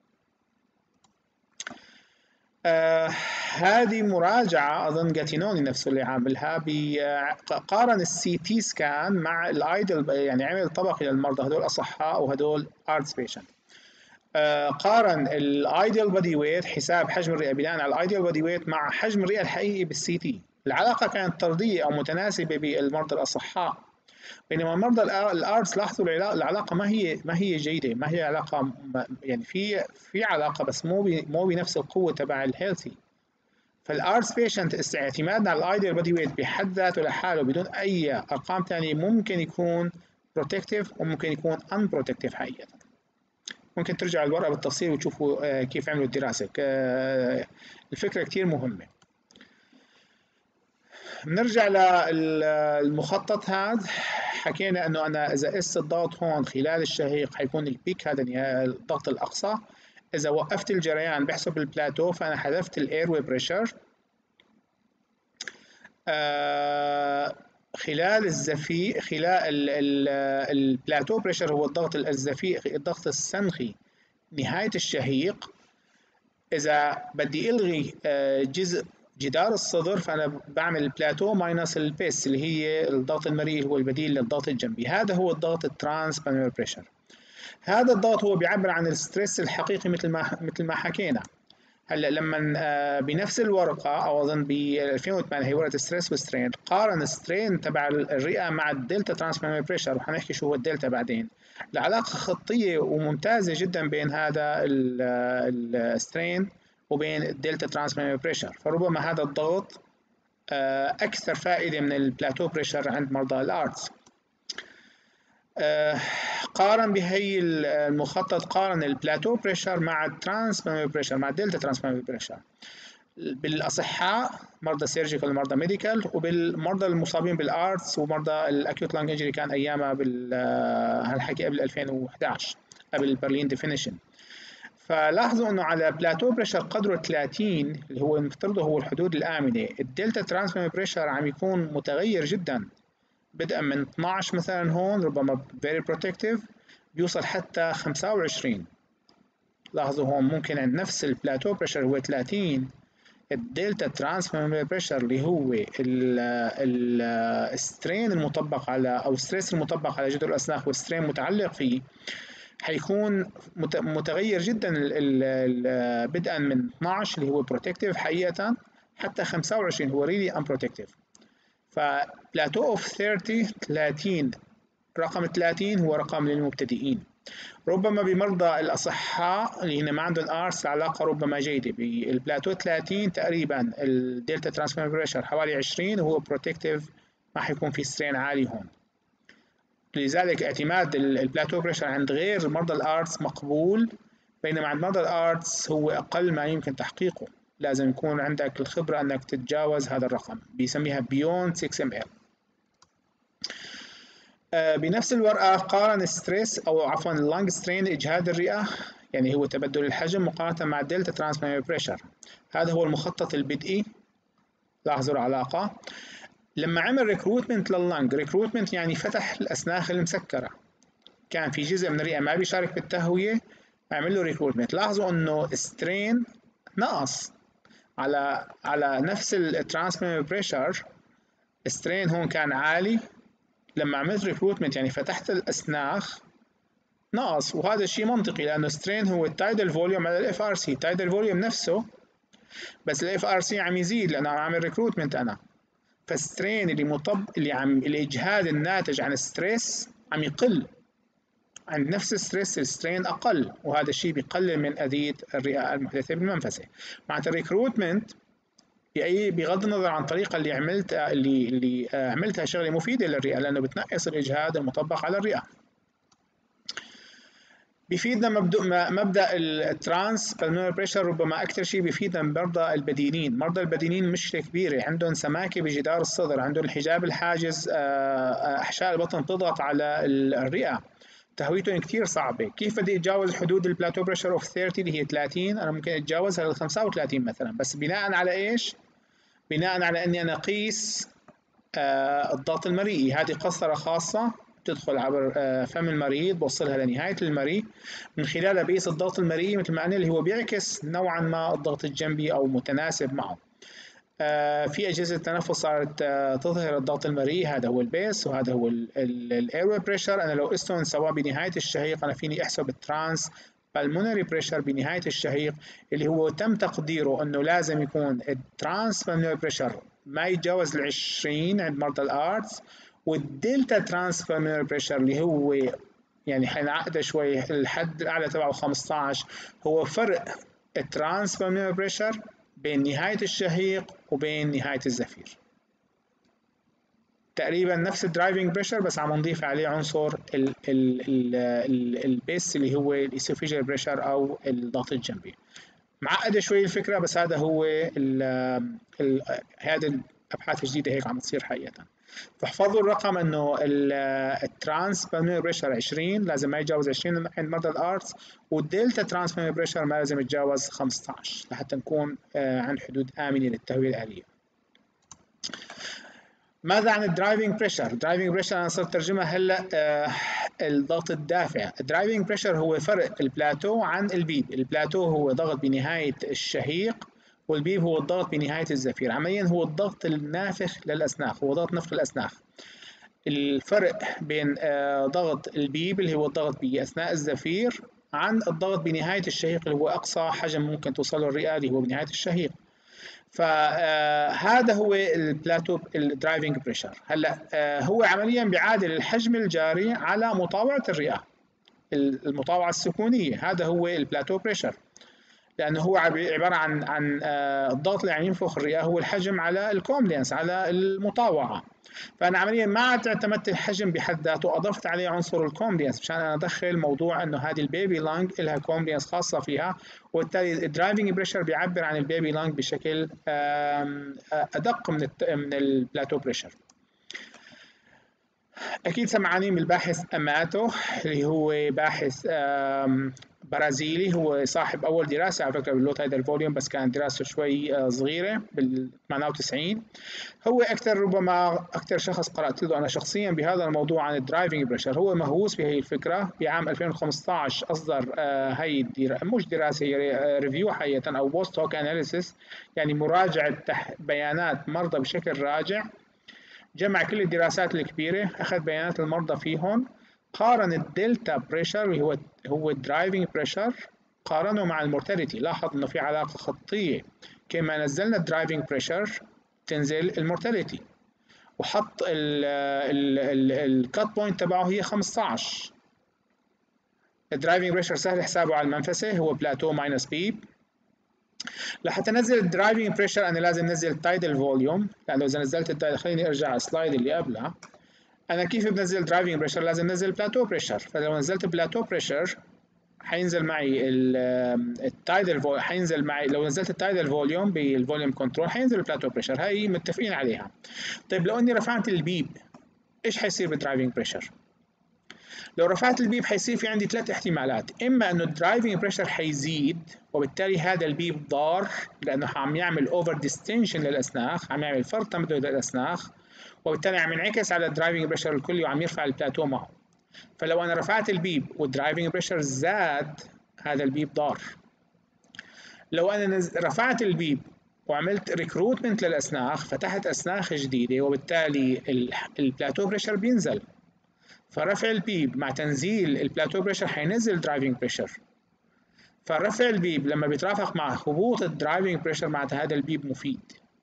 هذه مراجعة أظن جاتينوني نفسه اللي عاملها، قارن السي تي سكان مع الايدل، يعني عمل طبقي للمرضى هدول أصحاء وهدول ارتس بيشنت. قارن الايدل بودي ويت، حساب حجم الرئة بناء على الايدل بودي ويت مع حجم الرئة الحقيقي بالسي تي. العلاقة كانت طردية أو متناسبة بالمرضى الأصحاء، بينما مرضى الارتس لاحظوا العلاقه ما هي جيده، ما هي علاقه، يعني في علاقه بس مو بنفس القوه تبع الهيلثي. فالارتس بيشنت اعتمادنا على الايديال بودي ويت بحد ذاته لحاله بدون اي ارقام ثانيه ممكن يكون بروتكتيف وممكن يكون ان بروتكتيف حقيقه. ممكن ترجع الورقه بالتفصيل وتشوفوا كيف عملوا الدراسه. الفكره كثير مهمه. بنرجع للمخطط هذا. حكينا انه انا اذا قست الضغط هون خلال الشهيق حيكون البيك هذا الضغط الاقصى. اذا وقفت الجريان بحسب البلاتو، فانا حذفت الاير واي بريشر. خلال الزفير، خلال البلاتو بريشر هو الضغط الزفير، الضغط السنخي نهاية الشهيق. إذا بدي ألغي جدار الصدر، فأنا بعمل البلاتو ماينس البيس اللي هي الضغط المرئي اللي هو البديل للضغط الجنبي. هذا هو الضغط الترانس بالمونري بريشر. هذا الضغط هو بيعبر عن الستريس الحقيقي مثل ما حكينا. هلا لما بنفس الورقه او اظن ب 2008 هي ورقه ستريس وسترين، قارن السترين تبع الرئه مع الدلتا ترانس بالمونري بريشر، وحنحكي شو هو الدلتا بعدين. العلاقه خطيه وممتازه جدا بين هذا السترين وبين الدلتا ترانسميمبرال بريشر. فربما هذا الضغط أكثر فائدة من البلاتو بريشر عند مرضى الآرتس. قارن بهي المخطط، قارن البلاتو بريشر مع الترانسميمبرال بريشر، مع الدلتا ترانسميمبرال بريشر بالأصحاء مرضى سيرجيكال ومرضى ميديكال، وبالمرضى المصابين بالارتس ومرضى الاكيوت لانج انجري كان ايامها هالحكي قبل 2011 قبل برلين ديفينيشن. فلاحظوا انه على بلاتو بريشر قدره 30 اللي هو المفترض هو الحدود الآمنة، الدلتا ترانسميمبرال بريشر عم يكون متغير جدا، بدءا من 12 مثلا هون ربما very protective بيوصل حتى 25. لاحظوا هون ممكن عند نفس البلاتو بريشر هو 30 الدلتا ترانسميمبرال بريشر اللي هو السترين المطبق على او ستريس المطبق على جذور الاسنان والسترين متعلق فيه حيكون متغير جدا بدءا من 12 اللي هو بروتكتيف حقيقه حتى 25 هو ريلي ان بروتكتيف. فبلاتو اوف 30 رقم 30 هو رقم للمبتدئين. ربما بمرضى الأصحاء اللي هنا ما عندهم ارس العلاقة ربما جيدة. بالبلاتو 30 تقريبا الدلتا ترانسميمبرال بريشر حوالي 20 وهو بروتكتيف، ما حيكون في سترين عالي هون. لذلك اعتماد البلاتو بريشر عند غير مرضى الارتس مقبول، بينما عند مرضى الارتس هو أقل ما يمكن تحقيقه. لازم يكون عندك الخبرة أنك تتجاوز هذا الرقم، بيسميها بيون 6 ml. بنفس الورقة قارن ستريس أو عفوا اللانج سترين إجهاد الرئة، يعني هو تبدل الحجم مقارنة مع الدلتا ترانسميمبرال بريشر. هذا هو المخطط البدئي. لاحظوا العلاقة. لما عمل ريكروتمنت لللانج، ريكروتمنت يعني فتح الأسناخ المسكرة، كان في جزء من الرئة ما بيشارك بالتهوية، عمل له ريكروتمنت. لاحظوا إنه سترين نقص على نفس الترانسميمبرال بريشر، سترين هون كان عالي. لما عملت ريكروتمنت يعني فتحت الأسناخ نقص، وهذا الشيء منطقي لأنه سترين هو التايدال فوليوم على الاف ار سي، التايدال فوليوم نفسه بس الاف ار سي عم يزيد لأنه عم أعمل ريكروتمنت أنا. فالسترين الإجهاد الناتج عن الستريس عم يقل، عند نفس الستريس السترين أقل، وهذا الشيء بيقلل من أذية الرئة المحدثة بالمنفسة. معناتها الريكروتمنت بغض النظر عن الطريقة اللي عملتها شغلة مفيدة للرئة، لأنه بتنقص الإجهاد المطبق على الرئة. بيفيدنا مبدأ الترانس بالمونري بريشر، ربما أكثر شيء بيفيدنا مرضى البدينين. مرضى البدينين مشكلة كبيرة، عندهم سماكة بجدار الصدر، عندهم الحجاب الحاجز، أحشاء البطن تضغط على الرئة، تهويتهم كثير صعبة. كيف بدي أتجاوز حدود البلاتو بريشر اوف 30 اللي هي 30؟ أنا ممكن أتجاوزها لل 35 مثلا، بس بناء على إيش؟ بناء على أني أنا أقيس الضغط المريئي. هذه قسطرة خاصة تدخل عبر فم المريض، بوصلها لنهاية المريء، من خلالها بقيس الضغط المريئي مثل ما قلنا اللي هو بيعكس نوعا ما الضغط الجنبي أو متناسب معه. في أجهزة التنفس صارت تظهر الضغط المريئي، هذا هو البيس وهذا هو الايروي بريشر. أنا لو قستهم سوا بنهاية الشهيق أنا فيني أحسب الترانس بالمونري بريشر بنهاية الشهيق، اللي هو تم تقديره أنه لازم يكون الترانس بالمونري بريشر ما يتجاوز 20 عند مرضى الارتس، والدلتا ترانس بالمونري بريشر اللي هو يعني حنعقده شوي الحد الأعلى تبعه 15، هو فرق الترانس بالمونري بريشر بين نهاية الشهيق وبين نهاية الزفير. تقريبا نفس الدرايفنج بريشر بس عم نضيف عليه عنصر البيس اللي هو الاسوفيجيال بريشر او الضغط الجنبي. معقده شوي الفكره، بس هذا هو هذا الابحاث الجديده هيك عم تصير حقيقه. فاحفظوا الرقم انه الترانس بالمونري بريشر 20 لازم ما يتجاوز 20 عند مرضى الارتس، والدلتا ترانس بالمونري بريشر ما لازم يتجاوز 15 لحتى نكون عند حدود امنه للتهويه الاليه. ماذا عن الدرايفنج بريشر؟ الدرايفنج بريشر انا صرت ترجمها هلا الضغط الدافع. الدرايفنج بريشر هو فرق البلاتو عن البيب. البلاتو هو ضغط بنهايه الشهيق، والبيب هو الضغط بنهايه الزفير. عمليا هو الضغط النافخ للاسناخ، هو ضغط نفخ الاسناخ. الفرق بين ضغط البيب اللي هو الضغط باثناء الزفير عن الضغط بنهايه الشهيق اللي هو اقصى حجم ممكن توصله الرئه اللي هو بنهايه الشهيق. فهذا هو البلاتو الدرايفنج بريشر. هلا هو عمليا بيعادل الحجم الجاري على مطاوعه الرئه، المطاوعه السكونيه، هذا هو البلاتو بريشر. لانه هو عباره عن الضغط اللي عم ينفخ الرئه هو الحجم على الكومبلينس، على المطاوعه. فانا عمليا ما عاد اعتمدت الحجم بحد ذاته، اضفت عليه عنصر الكومبلينس مشان انا ادخل موضوع انه هذه البيبي لانج لها كومبلينس خاصه فيها، وبالتالي الدرايفنج بريشر بيعبر عن البيبي لانج بشكل ادق من البلاتو بريشر. أكيد سمعانين بالباحث أماتو اللي هو باحث برازيلي، هو صاحب أول دراسة على فكرة باللو تايدال فوليوم، بس كانت دراسته شوي صغيرة بال 98. هو ربما أكثر شخص قرأت له أنا شخصيا بهذا الموضوع عن الدرايفنج بريشر. هو مهووس بهي الفكرة. بعام 2015 أصدر هي مش دراسة، هي ريفيو حقيقة أو بوست هوك أناليسيس، يعني مراجعة بيانات مرضى بشكل راجع. جمع كل الدراسات الكبيرة، أخذ بيانات المرضى فيهم، قارن الدلتا بريشر اللي هو الدرايفنج بريشر، قارنه مع المورتاليتي. لاحظ انه في علاقة خطية، كما نزلنا الدرايفنج بريشر تنزل المورتاليتي، وحط الكات بوينت تبعه هي 15. الدرايفنج بريشر سهل حسابه على المنفسه، هو بلاتو ماينس بيب. لحتى انزل الدرايفنج بريشر انا لازم انزل التايدل فوليوم، لانه اذا نزلت التايدل، خليني ارجع على السلايد اللي قبلها. انا كيف بنزل درايفنج بريشر؟ لازم انزل بلاتو بريشر. فلو نزلت بلاتو بريشر حينزل معي التايدل فوليوم، حينزل معي لو نزلت التايدل فوليوم بالفوليوم كنترول حينزل البلاتو بريشر، هاي متفقين عليها. طيب لو اني رفعت البيب ايش حيصير بالدرايفنج بريشر؟ لو رفعت البيب حيصير في عندي ثلاث احتمالات. اما انه الدرايفنج بريشر حيزيد، وبالتالي هذا البيب ضار لانه عم يعمل اوفر ديستنشن للاسناخ، عم يعمل فرط تمدد للاسناخ، وبالتالي عم ينعكس على الدرايفنج بريشر الكلي وعم يرفع البلاتو معه. فلو انا رفعت البيب والدرايفنج بريشر زاد، هذا البيب ضار. لو انا رفعت البيب وعملت ريكروتمنت للاسناخ، فتحت اسناخ جديده، وبالتالي البلاتو بريشر بينزل. فرفع البيب مع تنزيل البلاتو بريشر حينزل درايفنج بريشر. فرفع البيب لما بيترافق مع هبوط الدرايفنج بريشر معناتها هذا البيب مفيد.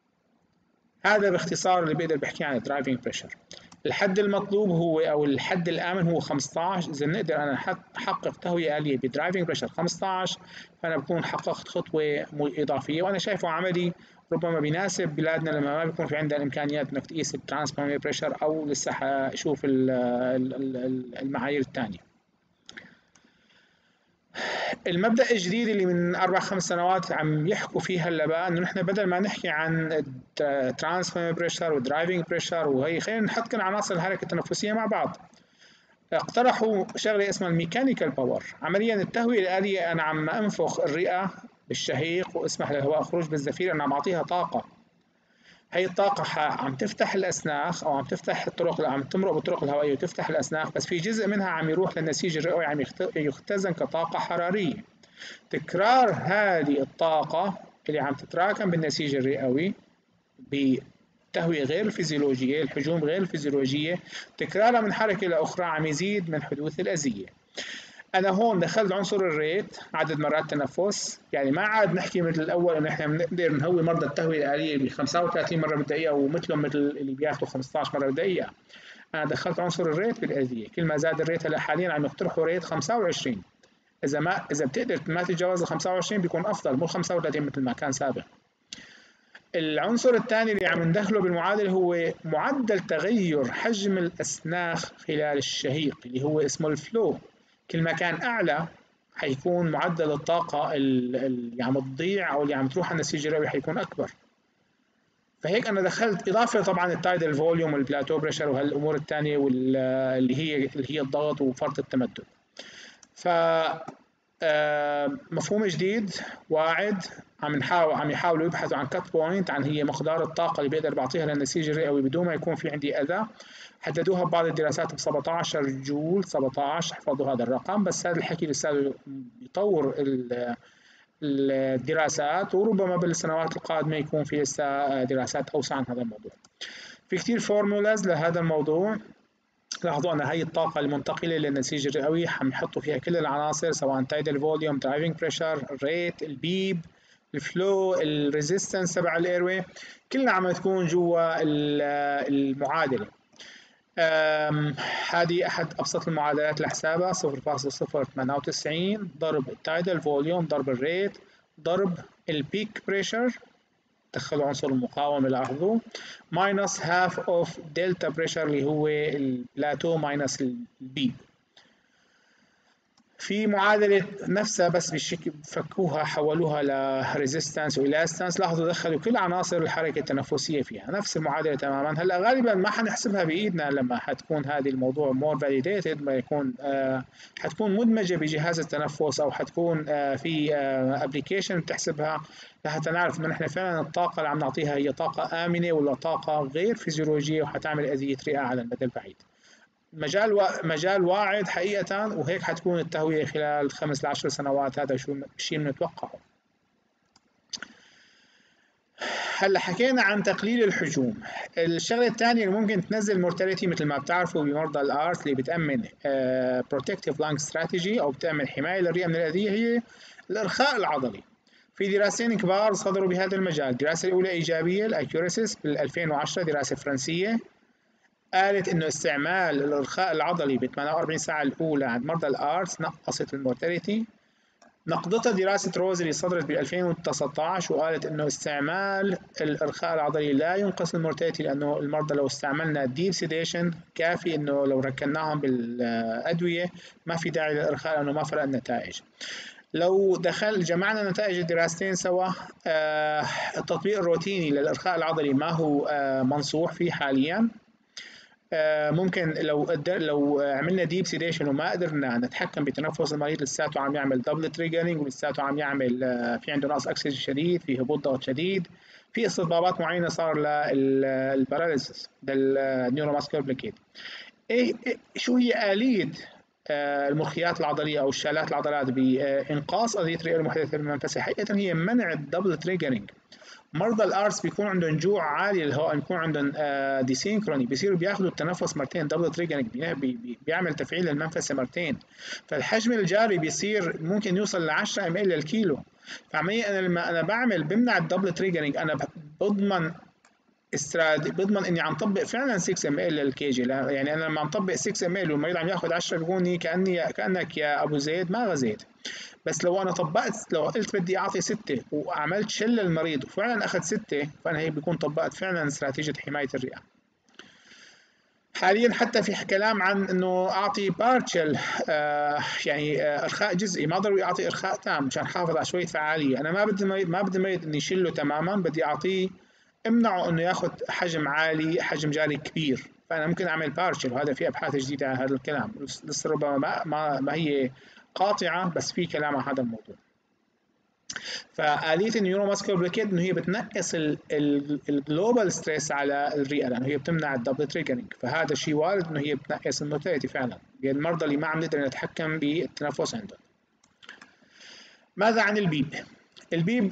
هذا باختصار اللي بقدر بحكي عن الدرايفنج بريشر. الحد المطلوب هو او الحد الامن هو 15. اذا نقدر انا احقق تهويه اليه بدرايفنج بريشر 15، فانا بكون حققت خطوه اضافيه، وانا شايفه عملي ربما بيناسب بلادنا لما ما بيكون في عندها الامكانيات انك تقيس الترانسبيرنت بريشر، او لسه حشوف المعايير الثانيه. المبدأ الجديد اللي من 4-5 سنوات عم يحكوا فيه هلا بقى، انه نحن بدل ما نحكي عن ترانسفير بريشر ودرايفنج بريشر وهي، خلينا نحط كل عناصر الحركة التنفسية مع بعض. اقترحوا شغلة اسمها الميكانيكال باور. عمليا التهوية الآلية أنا عم أنفخ الرئة بالشهيق واسمح للهواء خروج بالزفير، أنا عم أعطيها طاقة. هي الطاقة عم تفتح الأسناخ أو عم تفتح الطرق، عم تمرق بالطرق الهوائية وتفتح الأسناخ، بس في جزء منها عم يروح للنسيج الرئوي، عم يختزن كطاقة حرارية. تكرار هذه الطاقة اللي عم تتراكم بالنسيج الرئوي بتهوية غير الفيزيولوجية، الحجوم غير الفيزيولوجية، تكرارها من حركة لأخرى عم يزيد من حدوث الأذية. أنا هون دخلت عنصر الريت، عدد مرات تنفس، يعني ما عاد نحكي مثل الأول إنه إحنا بنقدر نهوي مرضى التهوية الآلية ب 35 مرة بالدقيقة ومثلهم مثل اللي بياخذوا 15 مرة بالدقيقة. أنا دخلت عنصر الريت بالأذية، كل ما زاد الريت هلا حاليا عم يقترحوا ريت 25. إذا بتقدر ما تتجاوز ال 25 بيكون أفضل، مو 35 مثل ما كان سابق. العنصر الثاني اللي عم ندخله بالمعادلة هو معدل تغير حجم الأسناخ خلال الشهيق اللي هو اسمه الفلو. كل ما كان أعلى حيكون معدل الطاقة اللي عم تضيع أو اللي عم تروح على النسيج الرئوي حيكون أكبر. فهيك أنا دخلت إضافة طبعا التايدل فوليوم والبلاتو بريشر وهالأمور الثانية اللي هي الضغط وفرط التمدد. ف مفهوم جديد واعد، عم يحاولوا يبحثوا عن كات بوينت، عن هي مقدار الطاقة اللي بقدر بعطيها للنسيج الرئوي بدون ما يكون في عندي أذى. حددوها ببعض الدراسات ب 17 جول، 17 احفظوا هذا الرقم، بس هذا الحكي لسه يطور الدراسات، وربما بالسنوات القادمة يكون في لسه دراسات أوسع عن هذا الموضوع. في كتير فورمولاز لهذا الموضوع. لاحظوا أن هي الطاقة المنتقلة للنسيج الرئوي عم يحطوا فيها كل العناصر، سواء تايدل فوليوم، درايفنج بريشر، الريت، البيب، الفلو، الريزيستنس تبع الايروي، كلها عم تكون جوا المعادلة. هذه أحد أبسط المعادلات لحسابها، 0.098 ضرب التايدل فوليوم ضرب الريت ضرب البيك بريشر، دخلوا عنصر المقاومة لاحظوا، ماينس هاف اوف دلتا بريشر اللي هو البلاتو ماينس البيب. في معادلة نفسها بس بالشكل فكوها حولوها لريزيستانس والاستانس، لاحظوا دخلوا كل عناصر الحركة التنفسية فيها نفس المعادلة تماما. هلا غالبا ما حنحسبها بإيدنا لما حتكون هذه الموضوع مور فاليديتد، ما يكون حتكون مدمجة بجهاز التنفس أو حتكون في ابلكيشن بتحسبها لحتى نعرف إنه نحن فعلا الطاقة اللي عم نعطيها هي طاقة آمنة ولا طاقة غير فيزيولوجية وحتعمل أذية رئة على المدى البعيد. مجال واعد حقيقة، وهيك حتكون التهوية خلال 5 ل10 سنوات، هذا شو الشيء بنتوقعه. هلا حكينا عن تقليل الحجوم. الشغله الثانيه اللي ممكن تنزل مورتاليتي مثل ما بتعرفوا بمرضى الارث اللي بتامن بروتكتيف لانج استراتيجي او بتامن حمايه للرئه من الاذيه هي الارخاء العضلي. في دراستين كبار صدروا بهذا المجال، الدراسه الاولى ايجابيه الاكيوريسيس بال 2010 دراسه فرنسيه، قالت انه استعمال الارخاء العضلي ب 48 ساعه الاولى عند مرضى الارث نقصت المورتاليتي. نقضتها دراسة روز اللي صدرت ب 2019 وقالت انه استعمال الارخاء العضلي لا ينقص المورتاليتي، لانه المرضى لو استعملنا ديب سيديشن كافي انه لو ركناهم بالادوية ما في داعي للارخاء لانه ما فرق النتائج. لو جمعنا نتائج الدراستين سوا، التطبيق الروتيني للارخاء العضلي ما هو منصوح فيه حاليا. ممكن لو عملنا ديب سيديشن وما قدرنا نتحكم بتنفس المريض لساته عم يعمل دبل تريجرنج ولساته عم يعمل في عنده نقص اكسجين شديد، في هبوط ضغط شديد، في استضبابات معينه صار للباراليسيس للنيوروماسكولار بلوكيد. شو هي اليه المرخيات العضليه او الشالات العضلات بانقاص اذيه الرئه المحدثه بالمنفسه؟ حقيقه هي منع الدبل تريجرنج. مرضى الارث بيكون عندهم جوع عالي للهواء، بيكون عندهم ديسينكروني، بيصيروا بياخذوا التنفس مرتين دبل تريجرنج، بيعمل تفعيل للمنفسه مرتين، فالحجم الجاري بيصير ممكن يوصل ل 10 ام ال للكيلو. فعمليا انا لما انا بمنع الدبل تريجرنج انا بضمن اني عم طبق فعلا 6 ام ال للكي جي. يعني انا لما عم طبق 6 ام ال والمريض عم ياخذ 10 بيكون كانك يا ابو زيد ما غزيت. بس لو انا طبقت، لو قلت بدي اعطي 6 وعملت شل للمريض وفعلا اخذ 6، فانا هيك بكون طبقت فعلا استراتيجيه حمايه الرئه. حاليا حتى في كلام عن انه اعطي بارشل، يعني ارخاء جزئي، ما ضروري اعطي ارخاء تام مشان احافظ على شويه فعاليه. انا ما بدي المريض اني شله تماما، بدي اعطيه امنعه انه ياخذ حجم عالي، حجم جاري كبير، فانا ممكن اعمل بارشل، وهذا في ابحاث جديده على هذا الكلام، لسه ربما ما هي قاطعه بس في كلام عن هذا الموضوع. فآلية النيوروماسكولار بلوكيد انه هي بتنقص الجلوبال ستريس على الرئه، لانه هي بتمنع الدبل تريجرنج، فهذا الشيء وارد انه هي بتنقص المورتاليتي فعلا المرضى اللي ما عم نقدر نتحكم بالتنفس عندهم. ماذا عن البيب؟ البيب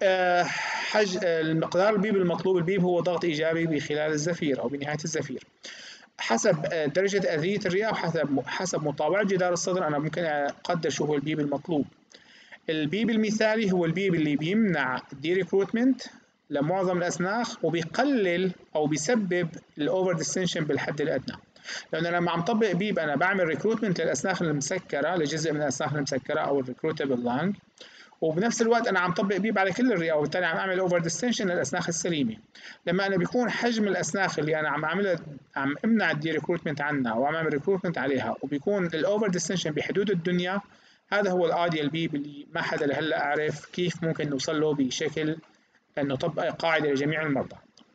المقدار البيب المطلوب، البيب هو ضغط ايجابي بخلال الزفير او بنهايه الزفير حسب درجه اذيه الرئه وحسب مطابعه جدار الصدر. انا ممكن اقدر شو هو البيب المطلوب. البيب المثالي هو البيب اللي بيمنع الدي ريكروتمنت لمعظم الاسناخ وبيقلل او بيسبب الاوفر ديستنشن بالحد الادنى. لانه لما عم طبق بيب انا بعمل ريكروتمنت للاسناخ المسكره، لجزء من الاسناخ المسكره او الريكروتبل لانج، وبنفس الوقت انا عم طبق بيب على كل الرئه، وبالتالي عم اعمل اوفر ديستنشن للاسناخ السليمه. لما انا بيكون حجم الاسناخ اللي انا عم اعملها عم امنع الدي ريكروتمنت عنها وعم اعمل ريكروتمنت عليها وبيكون الاوفر ديستنشن بحدود الدنيا، هذا هو الايديال بيب اللي ما حدا لهلا عرف كيف ممكن نوصل له بشكل انه طبق قاعده لجميع المرضى.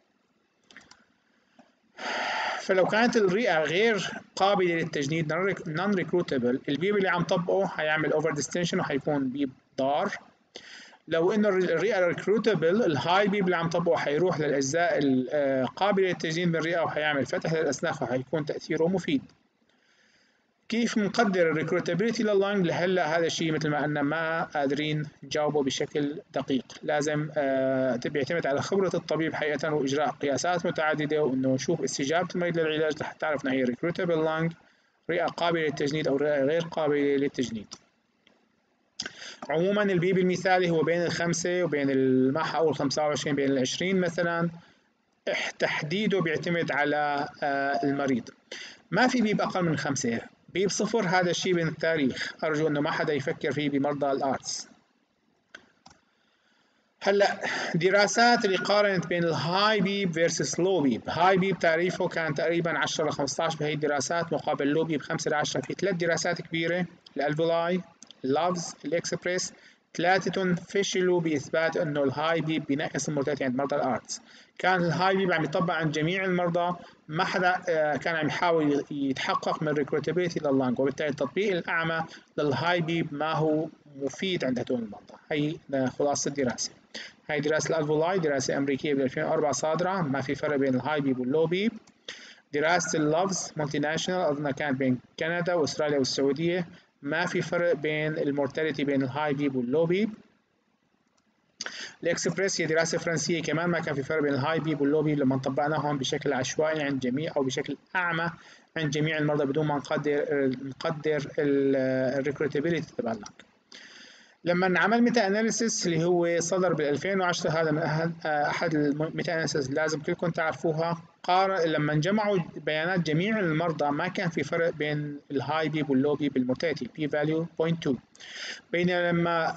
فلو كانت الرئه غير قابله للتجنيد نون ريكروتبل، البيب اللي عم طبقه حيعمل اوفر ديستنشن وحيكون بيب ضار. لو انه الرئه ريكروتبل، الهاي بيب اللي عم طبقه حيروح للاجزاء القابله للتجنيد من الرئه وحيعمل فتح للاسناخ وحيكون تاثيره مفيد. كيف نقدر الريكروتابيلتي لللنج؟ لهلا هذا الشيء مثل ما قلنا ما قادرين نجاوبه بشكل دقيق، لازم بيعتمد على خبرة الطبيب حقيقة وإجراء قياسات متعددة وإنه نشوف استجابة المريض للعلاج لحتى تعرف إن هي ريكروتابل لنج، رئة قابلة للتجنيد أو رئة غير قابلة للتجنيد. عموما البيب المثالي هو بين الخمسة وبين ما حقول 25 بين ال20 مثلا، تحديده بيعتمد على المريض. ما في بيب أقل من 5. بيب 0 هذا الشيء من التاريخ، أرجو أنه ما حدا يفكر فيه بمرضى الآرتس. هلا دراسات اللي قارنت بين الهاي بيب فيرسس لو بيب. هاي بيب تعريفه كان تقريبا 10 ل 15 بهي الدراسات، مقابل لو بيب 5 ل 10. في 3 دراسات كبيره، الالفولاي، اللافز، الاكسبريس، ثلاثتهم فشلوا باثبات انه الهاي بيب بينقص المورتاليتي عند مرضى الارتس. كان الهاي بيب عم يطبق عند جميع المرضى، ما حدا كان عم يحاول يتحقق من ريكروتابيلتي لللنج، وبالتالي التطبيق الاعمى للهاي بيب ما هو مفيد عند هدول المرضى. هي خلاصة الدراسة. هاي دراسة الألفولاي، دراسة أمريكية ب 2004 صادرة، ما في فرق بين الهاي بيب واللو بيب. دراسة اللافز مالتي ناشونال أظن كانت بين كندا وأستراليا والسعودية، ما في فرق بين المورتاليتي بين الهاي بيب واللو بيب. الإكسبريس هي دراسة فرنسية، كمان ما كان في فرق بين الهاي بيب واللو بيب لما طبقناهم بشكل عشوائي عند جميع أو بشكل أعمى عند جميع المرضى بدون ما نقدر الريكروتابيلتي تبع اللنج. لما انعمل ميتا اناليسيس اللي هو صدر بال 2010، هذا من احد الميتا اناليسيس لازم كلكم تعرفوها. لما جمعوا بيانات جميع المرضى ما كان في فرق بين الهاي بيب واللو بيب المورتاليتي، بي فاليو 0.2. بينما لما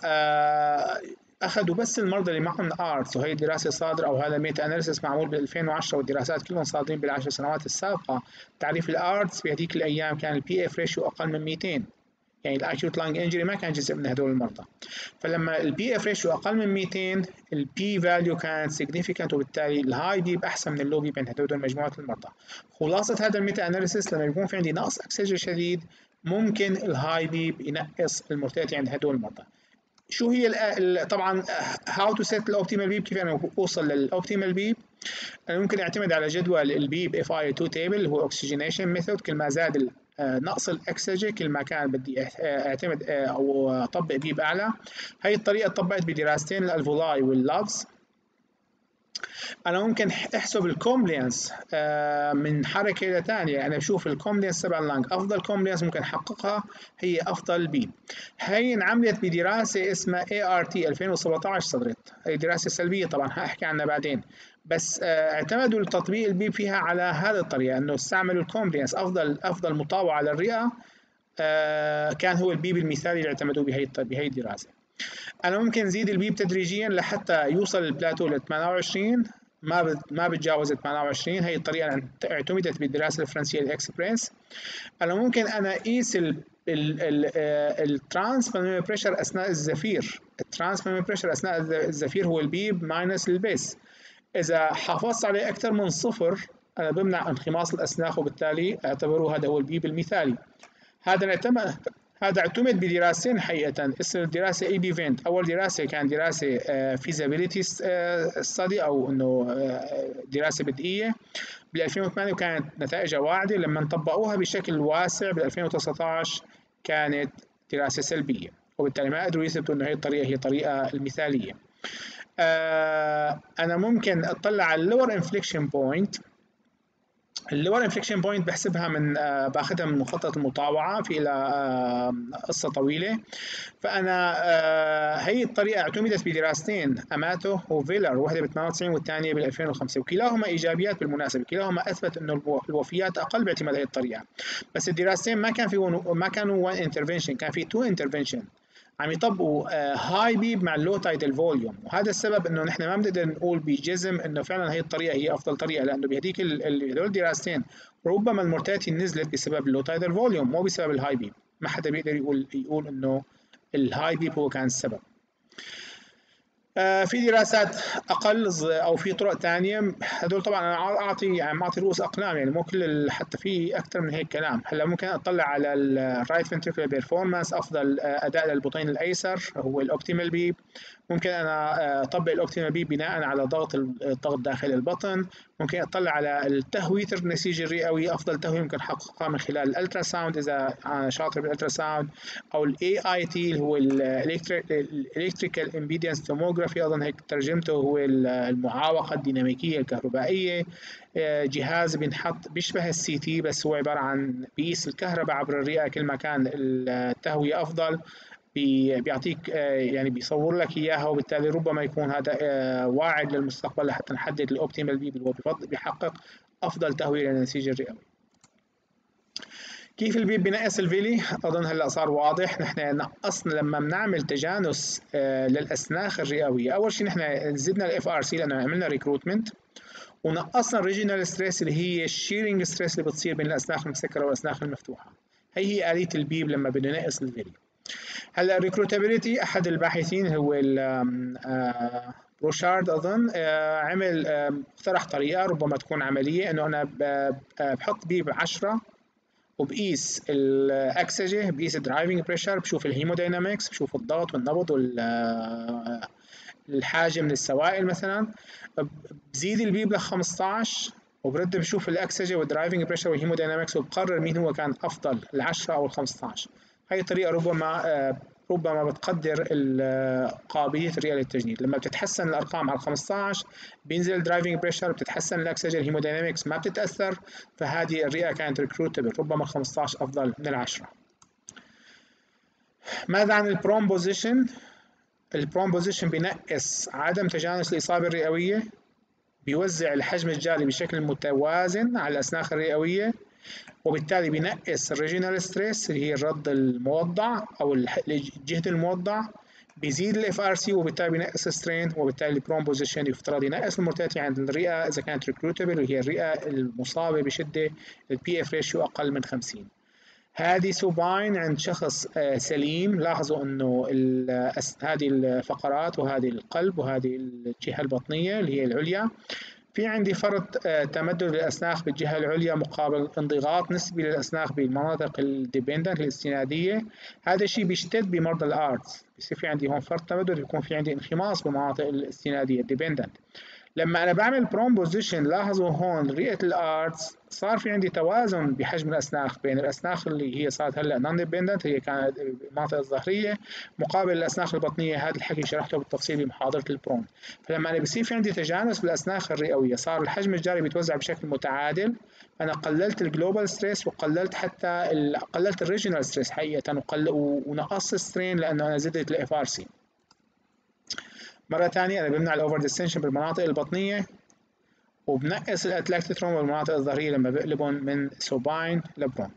اخذوا بس المرضى اللي معهم ارتس، وهي دراسه صادره او هذا ميتا اناليسيس معمول بال 2010 والدراسات كلهم صادرين بالعشر سنوات السابقه. تعريف الارتس في هذيك الايام كان البي اف ريشيو اقل من 200، يعني الاكيوت لانج انجري ما كان جزء من هدول المرضى. فلما البي اف ريشيو اقل من 200 البي فاليو كانت سيجنيفيكانت، وبالتالي الهاي بيب احسن من اللو بيب عند هدول مجموعه المرضى. خلاصه هذا الميتا اناليسيس لما يكون في عندي نقص اكسجين شديد ممكن الهاي بيب ينقص المورتاليتي عند هدول المرضى. شو هي طبعا هاو تو سيت الاوبتيمال بيب، كيف انا اوصل للاوبتيمال بيب؟ انا ممكن اعتمد على جدول البيب اف اي 2 تيبل اللي هو اوكسجينيشن ميثود. كل ما زاد نقص الاكسجين كل ما كان بدي اعتمد او اطبق بيب اعلى. هي الطريقه طبقت بدراستين الالفولاي واللافز. انا ممكن احسب الكومبلينس من حركه الى ثانيه. انا بشوف الكومبلينس تبع اللنج، افضل كومبلينس ممكن احققها هي افضل بيب. هي انعملت بدراسه اسمها ART 2017 صدرت. هي دراسه سلبيه طبعا هاحكي عنها بعدين، بس اعتمدوا التطبيق البيب فيها على هذه الطريقه، انه استعملوا الكومبلينس افضل مطاوعه للرئه. كان هو البيب المثالي اللي اعتمدوه بهي الدراسه. انا ممكن ازيد البيب تدريجيا لحتى يوصل البلاتو ل 28، ما بتجاوز 28. هي الطريقه اعتمدت بالدراسه الفرنسيه الاكسبريس. انا ممكن اقيس الترانس بالمونري بريشر اثناء الزفير. الترانس بالمونري بريشر اثناء الزفير هو البيب ماينس البيس. اذا حافظت عليه اكثر من صفر انا بمنع انخماص الاسناخ، وبالتالي اعتبروه هذا هو البيب المثالي. هذا اعتمد بدراستين حقيقة. اسم الدراسة اي بي فينت. أول دراسة كان دراسة feasibility study أو إنه دراسة بدئية بال 2008، وكانت نتائجها واعدة. لما طبقوها بشكل واسع بال 2019 كانت دراسة سلبية، وبالتالي ما قدروا يثبتوا إنه هي الطريقة هي الطريقة المثالية. أنا ممكن أطلع على اللور انفليكشن بوينت. اللور انفليكشن بوينت بحسبها من باخذها من مخطط المطاوعه في قصه طويله. فانا هي الطريقه اعتمدت بدراستين اماتو وفيلر، واحده ب 98 والثانيه بال 2005، وكلاهما ايجابيات بالمناسبه. كلاهما اثبت انه الوفيات اقل باعتماد هذه الطريقه. بس الدراستين ما كانوا 1 انترفنشن، كان في 2 انترفنشن عم يطبقوا هاي بيب مع اللو تايدال فوليوم. وهذا السبب انه نحن ما بنقدر نقول بجزم انه فعلا هي الطريقه هي افضل طريقه، لانه بهديك هدول الدراستين ربما المورتاليتي نزلت بسبب اللو تايدال فوليوم مو بسبب الهاي بيب. ما حدا بيقدر يقول انه الهاي بيب هو كان السبب. في دراسات اقل او في طرق ثانيه. هدول طبعا انا اعطي رؤوس اقلام، يعني مو كل حتى في اكثر من هيك كلام. هلا ممكن اطلع على الرايت فنتريكولار بيرفورمانس، افضل اداء للبطين الايسر هو الاوبتيمال بيب. ممكن انا اطبق الاوبتيمال بيب بناء على الضغط داخل البطن. ممكن اطلع على التهويه النسيج الرئوي، افضل تهويه ممكن احققها من خلال الالترا ساوند اذا انا شاطر بالالترا ساوند، او الاي اي تي اللي هو الالكتريكال امبيدنس توموغرافي، اظن هيك ترجمته، هو المعاوقه الديناميكيه الكهربائيه. جهاز بينحط بيشبه السي تي، بس هو عباره عن بيقيس الكهرباء عبر الرئه. كل ما كان التهويه افضل بيعطيك يعني بيصور لك اياها، وبالتالي ربما يكون هذا واعد للمستقبل لحتى نحدد الاوبتيمال بيب اللي هو بيحقق افضل تهويه للنسيج الرئوي. كيف البيب بينقص الفيلي؟ أظن هلا صار واضح. نحن نقصنا لما بنعمل تجانس للأسناخ الرئوية، أول شيء نحن زدنا الاف ار سي لأنه عملنا ريكروتمنت، ونقصنا الريجينال ستريس اللي هي الشيرنج ستريس اللي بتصير بين الأسناخ المسكرة والأسناخ المفتوحة. هي آلية البيب لما بدنا نقص الفيلي. هلا الريكروتابيلتي أحد الباحثين هو بروشارد أظن عمل اقترح طريقة ربما تكون عملية، إنه أنا بحط بيب 10 وبقيس الأكسجة، بقيس الدرايفنج بريشر، بشوف الهيموداينامكس، بشوف الضغط والنبض والحاجة من السوائل مثلا، بزيد البيب ل 15 وبرد بشوف الأكسجة والدرايفنج بريشر والهيموداينامكس وبقرر مين هو كان أفضل، ال10 أو ال15. هاي الطريقة ربما بتقدر قابلية الرئة للتجنيد. لما بتتحسن الأرقام على 15 بينزل الدرايفنج بريشر، بتتحسن الأكسجين، الهيموداينامكس ما بتتأثر، فهذه الرئة كانت ريكروتبل، ربما 15 أفضل من ال10. ماذا عن البروم بوزيشن؟ البروم بوزيشن بينقص عدم تجانس الإصابة الرئوية، بيوزع الحجم الجاري بشكل متوازن على الأسناخ الرئوية، وبالتالي بينقص الريجينال ستريس اللي هي الرد الموضع او جهة الموضع، بيزيد الاف ار سي وبالتالي بينقص سترين، وبالتالي البروم بوزيشن يفترض ينقص المورتاليتي عند الرئة اذا كانت ريكروتبل وهي الرئة المصابة بشدة البي اف ريشيو اقل من 50. هذه سوباين عند شخص سليم. لاحظوا انه هذه الفقرات وهذه القلب وهذه الجهة البطنية اللي هي العليا، في عندي فرط تمدد للأسناخ بالجهة العليا مقابل انضغاط نسبي للأسناخ بالمناطق الديبندنت الاستنادية. هذا الشيء بيشتد بمرضى الآرتس، بيصير في عندي هون فرط تمدد، بيكون في عندي انخماص بالمناطق الاستنادية الديبندنت. لما أنا بعمل بروم بوزيشن لاحظوا هون رئة الآرتس صار في عندي توازن بحجم الأسناخ بين الأسناخ اللي هي صارت هلا نون ديبندنت، هي كانت المناطق الظهرية، مقابل الأسناخ البطنية. هذا الحكي شرحته بالتفصيل بمحاضرة البروم. فلما أنا بصير في عندي تجانس بالأسناخ الرئوية صار الحجم الجاري بيتوزع بشكل متعادل، أنا قللت الجلوبال ستريس وقللت حتى قللت الريجنال ستريس حقيقة، ونقصت سترين لأنه أنا زدت الاف ار سي. مرة ثانية أنا بمنع الأوفر ديستنشن بالمناطق البطنية، وبنقص الأتلاكتتروم بالمناطق الظهرية لما بقلبهم من سوباين لبرون.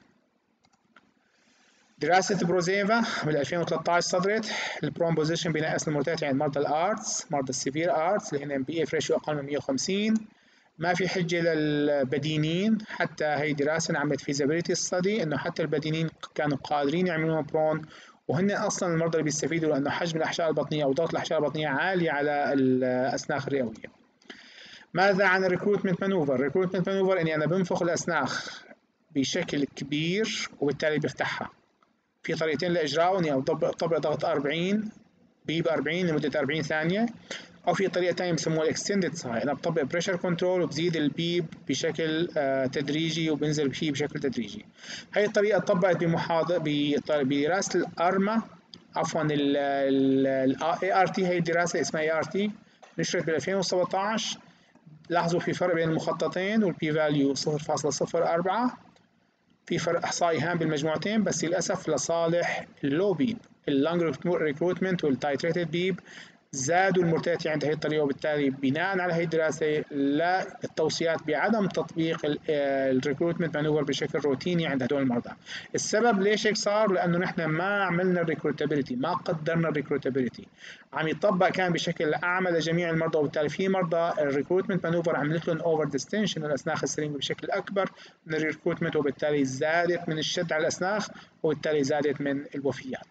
دراسة بروزيفا بال 2013 صدرت. البروم بوزيشن بينقص المورتاليتي عند مرضى الارتس، مرضى السيفير ارتس اللي هن بي اف ريشيو أقل من 150. ما في حجة للبدينين، حتى هي دراسة عملت فيزابيليتي ستدي إنه حتى البدينين كانوا قادرين يعملون برون، وهن أصلا المرضى اللي بيستفيدوا لأنه حجم الأحشاء البطنية أو ضغط الأحشاء البطنية عالي على الأسناخ الرئوية. ماذا عن الريكروتمنت مانوفر؟ الريكروتمنت مانوفر إني أنا بنفخ الأسناخ بشكل كبير وبالتالي بفتحها. في طريقتين لإجراءه، إني أطبق ضغط 40 بيب 40 لمدة 40 ثانية، أو في طريقة تانية بسموها الإكستندد ساي، أنا بطبق بريشر كنترول وبزيد البيب بشكل تدريجي وبنزل فيه بشكل تدريجي. هاي الطريقة طبقت بدراسة الأرما، عفوا ال ART، هي الدراسة اسمها ART نشرت بال 2017. لاحظوا في فرق بين المخططين والبي فاليو 0.04، في فرق احصائي هام بالمجموعتين، بس للاسف لصالح اللو بيب. اللونج ريكروتمنت والتايتريتد بيب زادوا المورتاليتي عند هي الطريقه، وبالتالي بناء على هي الدراسه لا التوصيات بعدم تطبيق الريكروتمنت مانوفر بشكل روتيني عند هدول المرضى. السبب ليش هيك صار؟ لانه نحن ما عملنا الريكروتابيلتي، ما قدرنا الريكروتابيلتي، عم يطبق كان بشكل اعمى لجميع المرضى، وبالتالي في مرضى الريكروتمنت مانوفر عملت لهم اوفر ديستنشن الاسناخ السليمه بشكل اكبر من الريكروتمنت، وبالتالي زادت من الشد على الاسناخ، وبالتالي زادت من الوفيات.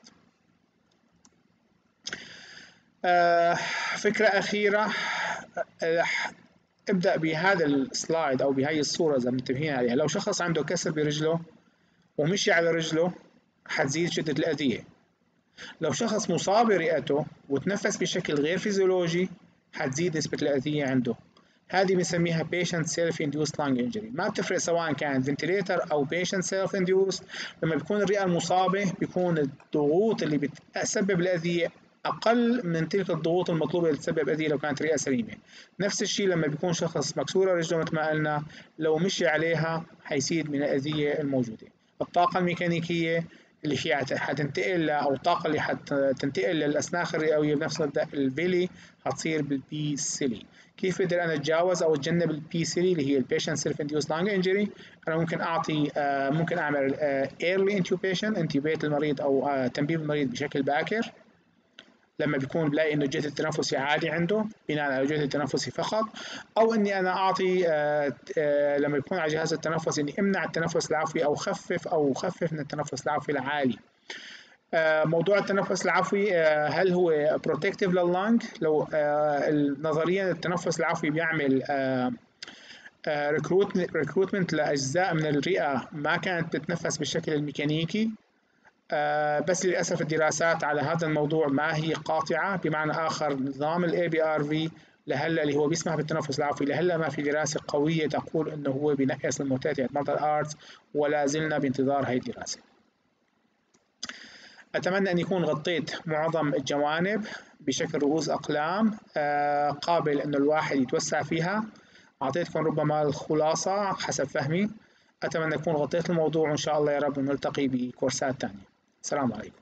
فكرة أخيرة، رح ابدأ بهذا السلايد أو بهاي الصورة إذا منتبهين عليها. لو شخص عنده كسر برجله ومشي على رجله حتزيد شدة الأذية. لو شخص مصاب برئته وتنفس بشكل غير فيزيولوجي حتزيد نسبة الأذية عنده. هذه بنسميها patient self-induced lung injury. ما بتفرق سواء كان ventilator أو patient self-induced. لما بيكون الرئة المصابة بيكون الضغوط اللي بتسبب الأذية أقل من تلك الضغوط المطلوبة اللي تسبب أذية لو كانت رئة سليمة. نفس الشيء لما بيكون شخص مكسورة رجله مثل ما قلنا، لو مشي عليها حيزيد من الأذية الموجودة. الطاقة الميكانيكية اللي هي حتنتقل أو الطاقة اللي حتنتقل للأسناخ الرئوية بنفس الفيلي هتصير بالبي سيلي. كيف بقدر أنا أتجاوز أو أتجنب البي سيلي اللي هي البيشنت سيلف انديوس لانج انجري؟ أنا ممكن أعطي ممكن أعمل ايرلي انتوبيشن، انتبيت المريض أو تنبيب المريض بشكل باكر لما بيكون بلاقي انه الجهد التنفسي عالي عنده بناء على الجهد التنفسي فقط، او اني انا اعطي لما يكون على جهاز التنفس اني امنع التنفس العفوي او خفف من التنفس العفوي العالي. موضوع التنفس العفوي هل هو بروتكتيف لللنج؟ لو نظريا التنفس العفوي بيعمل ريكروتمنت لاجزاء من الرئه ما كانت بتتنفس بالشكل الميكانيكي، بس للأسف الدراسات على هذا الموضوع ما هي قاطعة. بمعنى آخر نظام ال ABRV لهلا اللي هو بيسمح بالتنفس العفوي لهلا ما في دراسة قوية تقول إنه هو بينقص الموتات تبع مرضى الآرتس، ولا زلنا بانتظار هاي الدراسة. أتمنى أن يكون غطيت معظم الجوانب بشكل رؤوس أقلام قابل إنه الواحد يتوسع فيها. أعطيتكم ربما الخلاصة حسب فهمي. أتمنى أكون غطيت الموضوع، وإن شاء الله يا رب نلتقي بكورسات تانية. السلام عليكم.